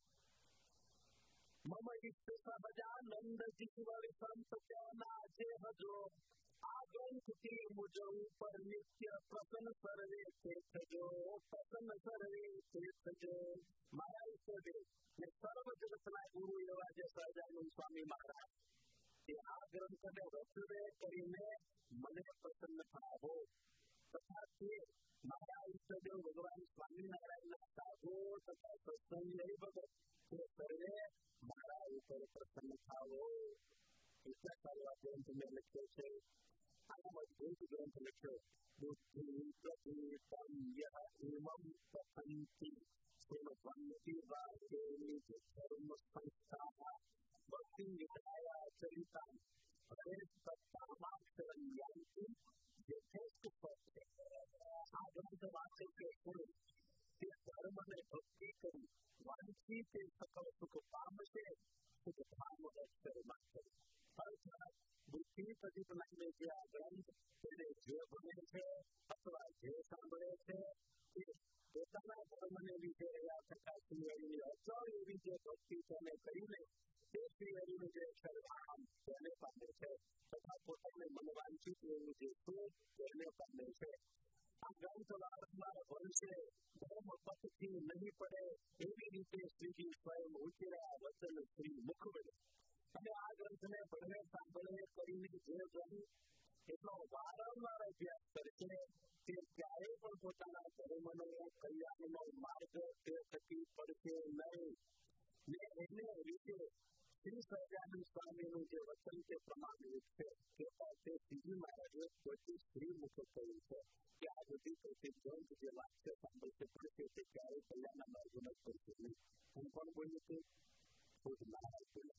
મમ ઈષ્ટ સહજાનંદ જીવન સંત તેના જે હજો આગંતુકી મુજ ઉપર નિત્ય પ્રસન્ન સર્વે તે થજો પ્રસન્ન સર્વે તે થજો. મારા ઈષ્ટદેવ ને સર્વ જગતના ગુરુ એવા જે સહજાનંદ સ્વામી મહારાજ તે આ ગ્રંથને રચને કરીને મને પ્રસન્ન થાવો તથા તે મારા ઈષ્ટદેવ ભગવાન સ્વામિનારાયણના સાધુ તથા સત્સંગી ભગત તે સર્વે મારા ઉપર પ્રસન્ન થાવો. એટલા સારો આ ગ્રંથ મેં લખ્યો છે. આનો અદભુત ગ્રંથ લખ્યો બુદ્ધિ પ્રદીપમ યહ એવં પઠંતિ સુનવંતિ વાક્યેનિ ધર્મ સંસ્થાઃ ભક્તિ વિદ્યા ચરિતા હરે તત્તામાક્ષરં યાન્તિ યથેષ્ટ પદ છે. આ ગ્રંથ વાંચે કે સુને તે ધર્મ અને ભક્તિ કરી વાંચી તે સકળ સુખ પામશે સુખ ધામ અક્ષરમાં છે. અર્થાત બુદ્ધિ પ્રદીપ નામે જે આ ગ્રંથ તેને જે ભણે છે અથવા જે સાંભળે છે તે પોતાના ધર્મને લીધે રહ્યા થતા શ્રી હરિની અચળ એવી જે ભક્તિ તેને કરીને તે શ્રી હરિનું જે અક્ષરધામ તેને પામે છે તથા પોતાને મનવાંછિત એવું જે સુખ તેને પામે છે. આ ગ્રંથ વારંવાર ભણશે ધર્મ પથથી નહીં પડે એવી રીતે શ્રીજી સ્વયં ઉતર્યા વચન શ્રી મુખ બને અને આ ગ્રંથને ભણે સાંભળે કરીને જે ગ્રંથ એટલો વારંવાર અભ્યાસ કરશે તે ક્યારેય પણ પોતાના ધર્મનો કલ્યાણનો માર્ગ તે થકી પડશે નહીં ને એને રીતે શ્રી સહજાનંદ સ્વામીનું જે વચન તે પ્રમાણિત છે તે તે શ્રીજી મહારાજે પોતે શ્રી મુખ કહ્યું છે કે આ બધી પ્રત્યેક ગ્રંથ જે વાક્ય સાંભળશે પડશે તે ક્યારેય કલ્યાણના માર્ગો ન કરશે નહીં. હું પણ બોલ્યું છું ખુદ મહારાજ બોલે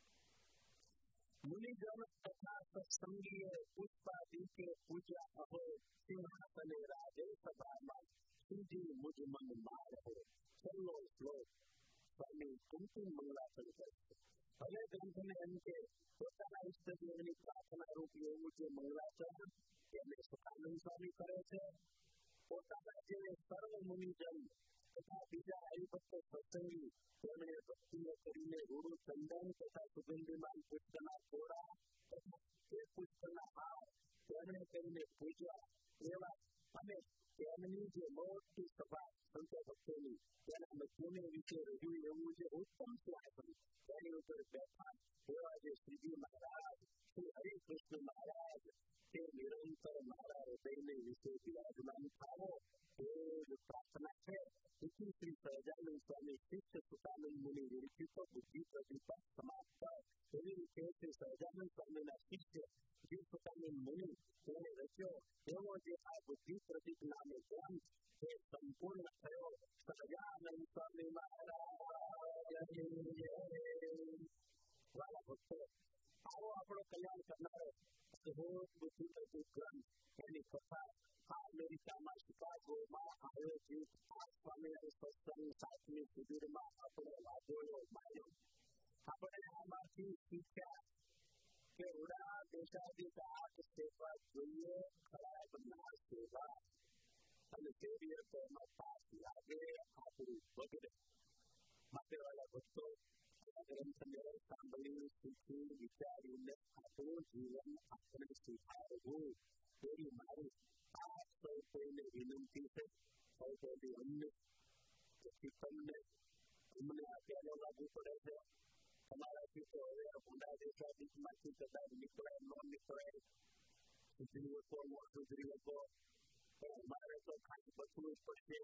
મુનિજન તથા સત્સંગીએ પુષ્પાદિ કે પૂજા અહો સિંહાસને રાજે સભામાં શ્રીજી મુજ મન માર હો. છેલ્લો શ્લોક સ્વામી અંતિમ મંગલાચરણ કરે છે. હવે ગ્રંથને એમ કે પોતાના ઈષ્ટદેવની પ્રાર્થના રૂપ એવું જે મંગલાચરણ તેને સુખાનંદ સ્વામી કરે છે. પોતાના જે સર્વ મુનિજન તથા બીજા હરિભક્તો સત્સંગી તેમણે ભક્તિઓ કરીને રૂડું ચંદન તથા સુગંધીમાન પુષ્પના ઘોડા તથા તે પુષ્પના હાર તેમણે કરીને પૂજ્યા એવા અને તેમની જે મોટી સભા સંતો ભક્તોની તેના મધ્યને વિશે રહ્યું એવું જે ઉત્તમ સિંહાસન તેની ઉપર બેઠા એવા જે શ્રીજી મહારાજ શ્રી હરિકૃષ્ણ મહારાજ તે નિરંતર મારા હૃદયને વિશે બિરાજમાન થાવો એ જ પ્રાર્થના છે. તેથી શ્રી સહજાનંદ સ્વામી શિષ્ય સુખાનંદ મુનિ વિરચિત બુદ્ધિ પ્રદીપા સમાપ્ત એવી રીતે શ્રી સહજાનંદ સ્વામીના શિષ્ય જે સુખાનંદ મુનિ તેને રચ્યો એવો જે આ બુદ્ધિ પ્રદીપ નામે ગ્રંથ તે સંપૂર્ણ થયો. સહજાનંદ સ્વામી મહારાજ વાલા ભક્તો આવો આપણો કલ્યાણ કરનારો અદભુત બુદ્ધિ પ્રદીપ ગ્રંથ એની કથા આ અમેરિકામાં શિકાગોમાં આયોજિત આ સ્વામિનારાયણ સત્સંગ સાતમી શિબિરમાં આપણે વાદોળો માર્યો. આપણે આમાંથી શીખ્યા કે ઉડા દેશાધિકાટ સેવા જોઈએ ખરાબ ના સેવા અને દેવીય તેમાં પાસ લાગે આપણું બગડે. માટે વાળા ભક્તો આ ગ્રંથને સાંભળી શીખી વિચારીને આપણું જીવન આપણે સુધારવું એવી મારી આ સૌ કોઈને વિનંતી છે. સૌ કોઈ અન્ય પછી તમને અમને અત્યારે લાગુ પડે છે તમારાથી તો હવે ઊંડા દેશાદીપમાંથી કદાચ નીકળાય ન નીકળાય સુધરી શકો ન સુધરી શકો પણ અમારે તો ખાલી બચવું જ પડશે.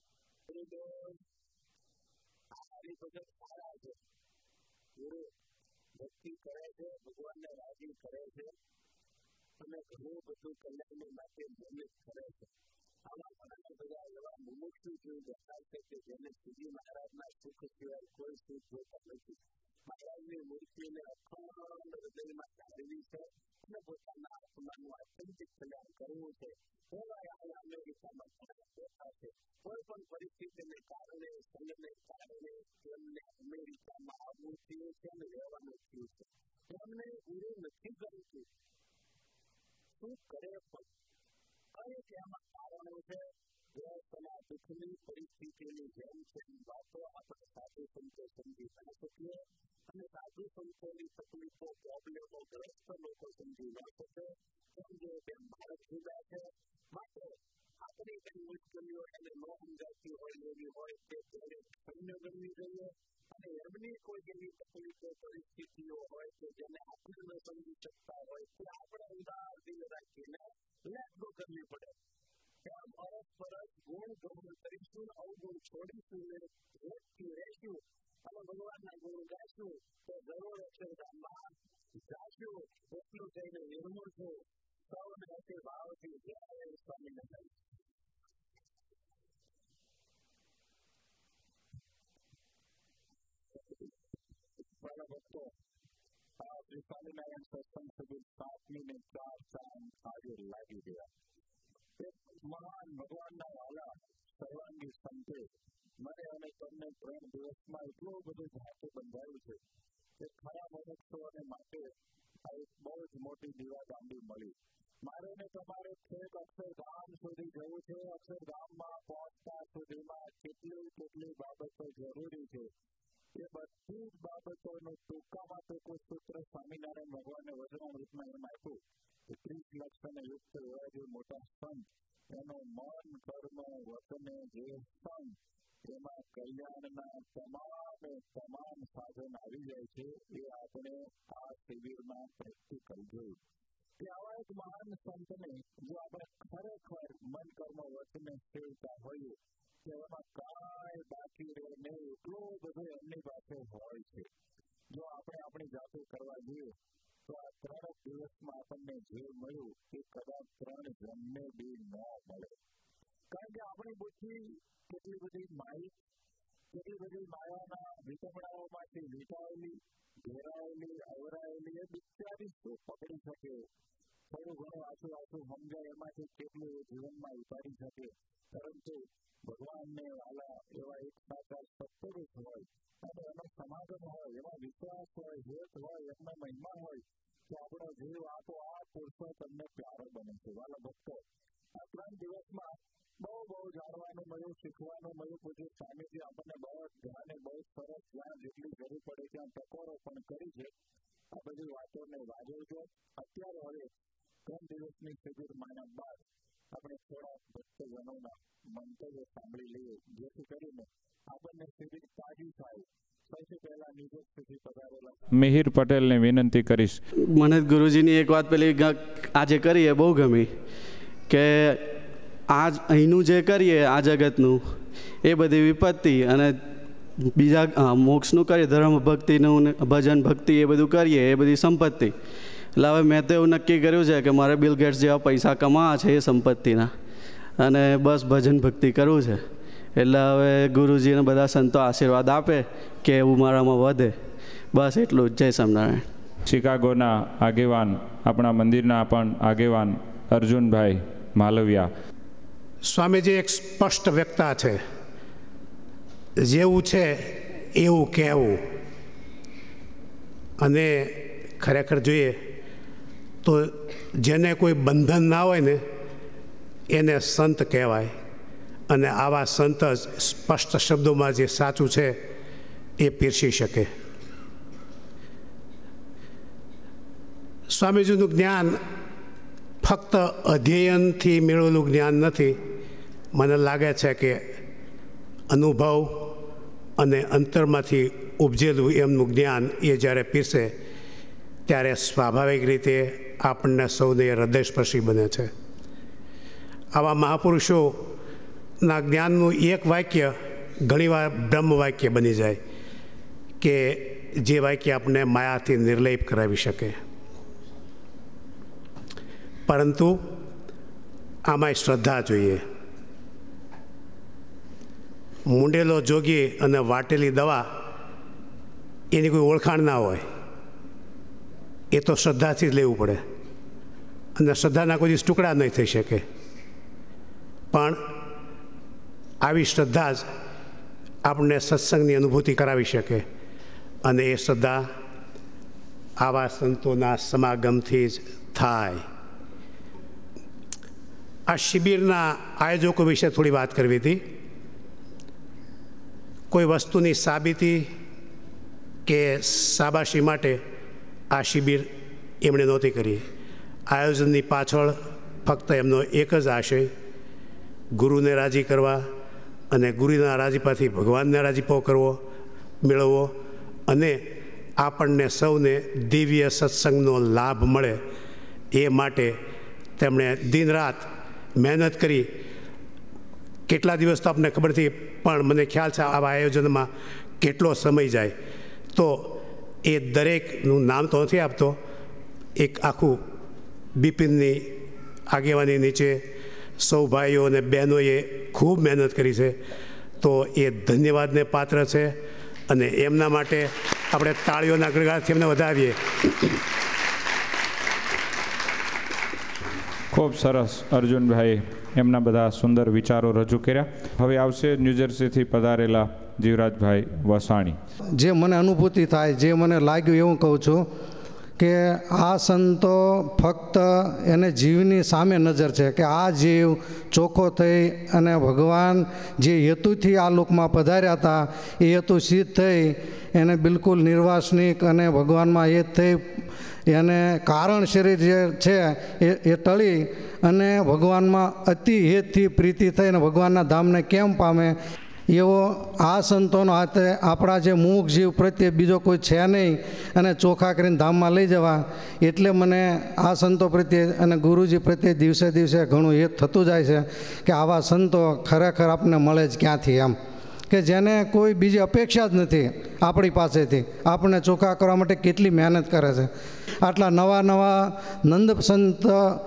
આ હરિભગત સારા છે, ગુરુ ભક્તિ કરે છે, ભગવાનને રાજી કરે છે અને ઘણું બધું કલ્યાણ માટે મહેનત કરે છે. આવા ઘણા બધા એવા મુમુક્ષુ જીવ દેખાય છે કે જેને શ્રીજી મહારાજના સુખ સિવાય કોઈ સુખ જોતા નથી. મહારાજની મૂર્તિને અખંડ હૃદયમાં ધારવી છે અને પોતાના આત્માનું આત્યંતિક કલ્યાણ કરવું છે. એવા અમેરિકામાં ઘણા બેઠા છે. કોઈ પણ પરિસ્થિતિને કારણે સંઘને કારણે તેમને અમેરિકામાં આવવું થયું છે અને રહેવાનું થયું છે. તેમને ગુરુ નથી ગમતું. શું કરે પણ કઈ એમાં કારણો છે? વ્યવસ્થાના દુઃખની પરિસ્થિતિની જેમ છે વાતો આપણે સાધુ સંતો સમજી ના શકીએ અને સાધુ સંતોની તકલીફો પ્રોબ્લેમો ગ્રસ્ત લોકો સમજી ના શકે. કેમ કે તે માર્ગ જુદા છે. માટે આપણી કઈ મુશ્કેલીઓ એને ન સમજાતી હોય એવી હોય તે ત્યારે સૈન્ય ગણવી જોઈએ અને એમની કોઈ એવી તકલીફો પરિસ્થિતિઓ હોય કે જેને આપણે ન સમજી શકતા હોય તે આપણે ઉદાર દિલ રાખીને લેખો કરવી પડે. એમ અરસ પરસ ગુણ ગૌણ કરીશું, અવગુણ છોડીશું ને ભેટથી રહેશું અને ભગવાનના ગુણ ગાશું તો જરૂર અક્ષરધામમાં જાશું. એટલું કહીને વિરમું છું. સૌને અતિ ભાવથી જય સ્વામિનારાયણ. મારા ભક્તો, આ શ્રી સ્વામિનારાયણ સત્સંગ સુધી સાતમી ને ચાર ચાંદ આજે લાગી ગયા. એક મહાન ભગવાનના વાલા સર્વાંગી સંતે મને અને તમને ત્રણ દિવસમાં એટલું બધું ધાતુ બંધાયું છે કે ખરા મનુષ્યોને માટે આ એક બહુ જ મોટી દીવાદાંડી મળી. મારે ને તમારે છેક અક્ષરધામ સુધી જવું છે. અક્ષરધામમાં પહોંચતા સુધીમાં કેટલી કેટલી બાબતો જરૂરી છે એ બધી જ બાબતોનું ટૂંકામાં ટૂંકું સૂત્ર સ્વામિનારાયણ ભગવાને વચનામૃતમાં એમ આપ્યું કે ત્રીસ લક્ષને યુક્ત એવા જે મોટા સંત એનું મન કર્મ વચને જે સંત એમાં કલ્યાણના તમામે તમામ સાધન આવી જાય છે. એ આપણે આ શિબિરમાં પ્રેક્ટિકલ જોયું કે આવા એક મહાન સંતને જો આપણે ખરેખર મન કર્મ વચને સેવતા હોઈએ તો એમાં કાંઈ બાકી રહે નહીં. એટલું બધું એમની પાસે હોય છે. જો આપણે આપણી જાતે કરવા જઈએ તો આ ત્રણ દિવસમાં આપણને જે મળ્યું એ કદાચ ત્રણ જન્મે બી ન મળે. કારણ કે આપણી બુદ્ધિ કેટલી બધી માહિત, કેટલી બધી માયાના વિટમણાઓમાંથી વીંટાયેલી, ઘેરાયેલી, અવરાયેલી એ બિચારી શું પકડી શકે? થોડું ઘણું આછું આછું સમજાય એમાંથી કેટલું એ જીવનમાં ઉતારી શકે. પરંતુ ભગવાનને વાલા એવા એક સાચા સત્પુરુષ હોય અને એનો સમાગમ હોય, એમાં વિશ્વાસ હોય, હેત હોય, એમનો મહિમા હોય તો આપણો જીવ આપો આ પુરુષો તમને પ્યારો બને છે. વાલા ભક્તો, આ ત્રણ દિવસમાં બહુ બહુ જાણવાનું મળ્યું, શીખવાનું મળ્યું. પૂજ્ય સ્વામીજી આપણને બહુ ધ્યાને બહુ સરસ જ્યાં જેટલી જરૂર પડે ત્યાં ટકોરો પણ કરી છે. આ બધી વાતોને વાજવજો. અત્યારે હવે ત્રણ દિવસની શિબિરમાંના બાદ આપણે થોડા ભક્તજનોના મંતવ્ય સાંભળી લઈએ જેથી કરીને આપણને શિબિર તાજી થાય. સૌથી પહેલા નિજોગ સુધી પધારેલા મિહિર પટેલને વિનંતી કરીશ. મને ગુરુજીની એક વાત પેલી આજે કરી એ બહુ ગમી કે આજ અહીંનું જે કરીએ આ જગતનું એ બધી વિપત્તિ અને બીજા મોક્ષનું કરીએ ધર્મ ભક્તિનું ભજન ભક્તિ એ બધું કરીએ એ બધી સંપત્તિ. એટલે હવે મેં તો એવું નક્કી કર્યું છે કે મારે બિલ ગેટ્સ જેવા પૈસા કમાવા છે એ સંપત્તિના અને બસ ભજન ભક્તિ કરવું છે. એટલે હવે ગુરુજીને બધા સંતો આશીર્વાદ આપે કે એવું મારામાં વધે. બસ એટલું જ. જય સ્વામિનારાયણ. શિકાગોના આગેવાન, આપણા મંદિરના પણ આગેવાન અર્જુનભાઈ માલવિયા. સ્વામીજી એક સ્પષ્ટ વ્યક્તા છે. જેવું છે એવું કહેવું. અને ખરેખર જોઈએ તો જેને કોઈ બંધન ના હોય ને એને સંત કહેવાય. અને આવા સંત જ સ્પષ્ટ શબ્દોમાં જે સાચું છે એ પીરસી શકે. સ્વામીજીનું જ્ઞાન ફક્ત અધ્યયનથી મેળવેલું જ્ઞાન નથી. મને લાગે છે કે અનુભવ અને અંતરમાંથી ઉપજેલું એમનું જ્ઞાન એ જ્યારે પીરસે ત્યારે સ્વાભાવિક રીતે આપણને સૌને હૃદયસ્પર્શી બને છે. આવા મહાપુરુષોના જ્ઞાનનું એક વાક્ય ઘણીવાર બ્રહ્મ વાક્ય બની જાય કે જે વાક્ય આપણને માયાથી નિર્લેપ કરાવી શકે. પરંતુ આમાંય શ્રદ્ધા જોઈએ. મૂંડેલો જોગી અને વાટેલી દવા એની કોઈ ઓળખાણ ના હોય, એ તો શ્રદ્ધાથી જ લેવું પડે અને શ્રદ્ધાના કોઈ દિવસ ટુકડા નહીં થઈ શકે. પણ આવી શ્રદ્ધા જ આપણને સત્સંગની અનુભૂતિ કરાવી શકે અને એ શ્રદ્ધા આવા સંતોના સમાગમથી જ થાય. આ શિબિરના આયોજકો વિશે થોડી વાત કરવી હતી. કોઈ વસ્તુની સાબિતી કે શાબાશી માટે આ શિબિર એમણે નહોતી કરી. આયોજનની પાછળ ફક્ત એમનો એક જ આશય ગુરુને રાજી કરવા અને ગુરુના રાજીપાથી ભગવાનને રાજીપો કરવો મેળવવો અને આપણને સૌને દિવ્ય સત્સંગનો લાભ મળે એ માટે તેમણે દિન રાત મહેનત કરી. કેટલા દિવસ તો આપણને ખબર નથી, પણ મને ખ્યાલ છે આવા આયોજનમાં કેટલો સમય જાય. તો એ દરેકનું નામ તો નથી આપતો, એક આખું બિપિનની આગેવાની નીચે સૌ ભાઈઓ અને બહેનોએ ખૂબ મહેનત કરી છે. તો એ ધન્યવાદને પાત્ર છે અને એમના માટે આપણે તાળીઓના ગણગાટથી એમને વધાવીએ. ખૂબ સરસ અર્જુનભાઈ એમના બધા સુંદર વિચારો રજૂ કર્યા. હવે આવશે ન્યૂજર્સીથી પધારેલા જીવરાજભાઈ વસાણી. જે મને અનુભૂતિ થાય, જે મને લાગ્યું એવું કહું છું કે આ સંતો ફક્ત એને જીવની સામે નજર છે કે આ જીવ ચોખ્ખો થઈ અને ભગવાન જે હેતુથી આ લોકમાં પધાર્યા હતા એ હેતુ સિદ્ધ થઈ એને બિલકુલ નિર્વાસનિક અને ભગવાનમાં એ થઈ એને કારણ શરીર જે છે એ એ ટળી અને ભગવાનમાં અતિ હેતથી પ્રીતિ થઈને ભગવાનના ધામને કેમ પામે એવો આ સંતોનો હાથે આપણા જે મુખ જીવ પ્રત્યે બીજો કોઈ છે નહીં અને ચોખ્ખા કરીને ધામમાં લઈ જવા. એટલે મને આ સંતો પ્રત્યે અને ગુરુજી પ્રત્યે દિવસે દિવસે ઘણું હેત થતું જાય છે કે આવા સંતો ખરેખર આપણને મળે જ ક્યાંથી, એમ કે જેને કોઈ બીજી અપેક્ષા જ નથી આપણી પાસેથી, આપણને ચોખ્ખા કરવા માટે કેટલી મહેનત કરે છે. આટલા નવા નવા નંદ સંત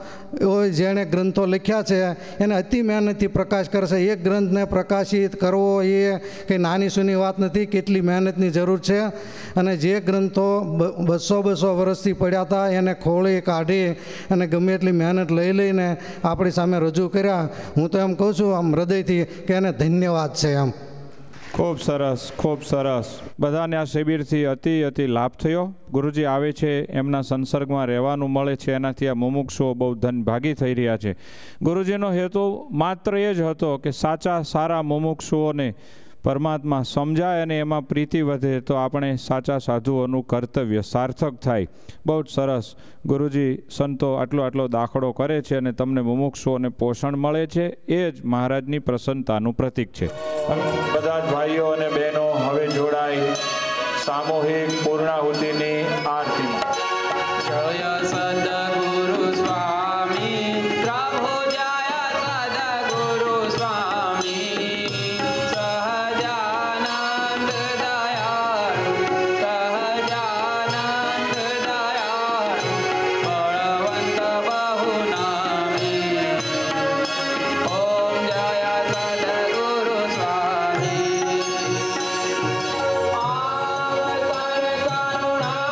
જેણે ગ્રંથો લખ્યા છે એને અતિ મહેનતથી પ્રકાશ કરે છે. એક ગ્રંથને પ્રકાશિત કરવો એ કંઈ નાની સૂની વાત નથી, કેટલી મહેનતની જરૂર છે. અને જે ગ્રંથો બસો બસો વર્ષથી પડ્યા હતા એને ખોળી કાઢી અને ગમે એટલી મહેનત લઈ લઈને આપણી સામે રજૂ કર્યા. હું તો એમ કહું છું આમ હૃદયથી કે એને ધન્યવાદ છે. એમ ખૂબ સરસ, ખૂબ સરસ. બધાને આ શિબિરથી અતિ અતિ લાભ થયો. ગુરુજી આવે છે, એમના સંસર્ગમાં રહેવાનું મળે છે, એનાથી આ મુમુક્ષુઓ બહુ ધનભાગી થઈ રહ્યા છે. ગુરુજીનો હેતુ માત્ર એ જ હતો કે સાચા સારા મુમુક્ષુઓને પરમાત્મા સમજાય અને એમાં પ્રીતિ વધે તો આપણે સાચા સાધુઓનું કર્તવ્ય સાર્થક થાય. બહુ જ સરસ. ગુરુજી સંતો આટલો આટલો દાખલો કરે છે અને તમને મુમુક્ષુઓને પોષણ મળે છે, એ જ મહારાજની પ્રસન્નતાનું પ્રતીક છે. બધા જ ભાઈઓ અને બહેનો હવે જોડાઈ સામૂહિક પૂર્ણાહુતિની આરતીમાં. જય સદગુરુ સ્વામી પ્રભુ જય સદગુરુ સ્વામી સહજાનંદ દયાળુ સહજાનંદ દયાળુ બળવંત બહુ નામી. ઓમ જય સદગુરુ સ્વામી આવતર કરુણા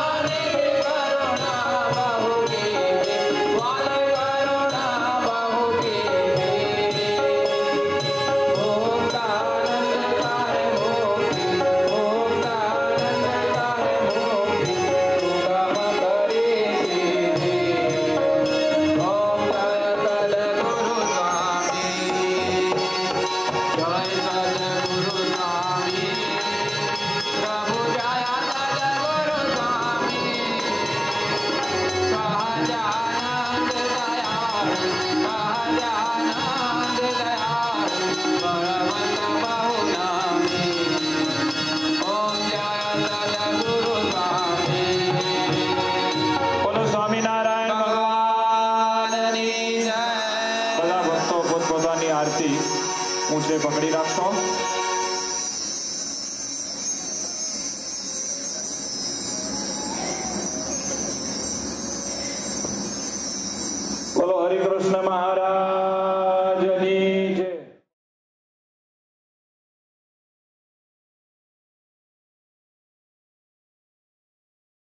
સાંભળી રાખશો. બોલો હરિકૃષ્ણ મહારાજ.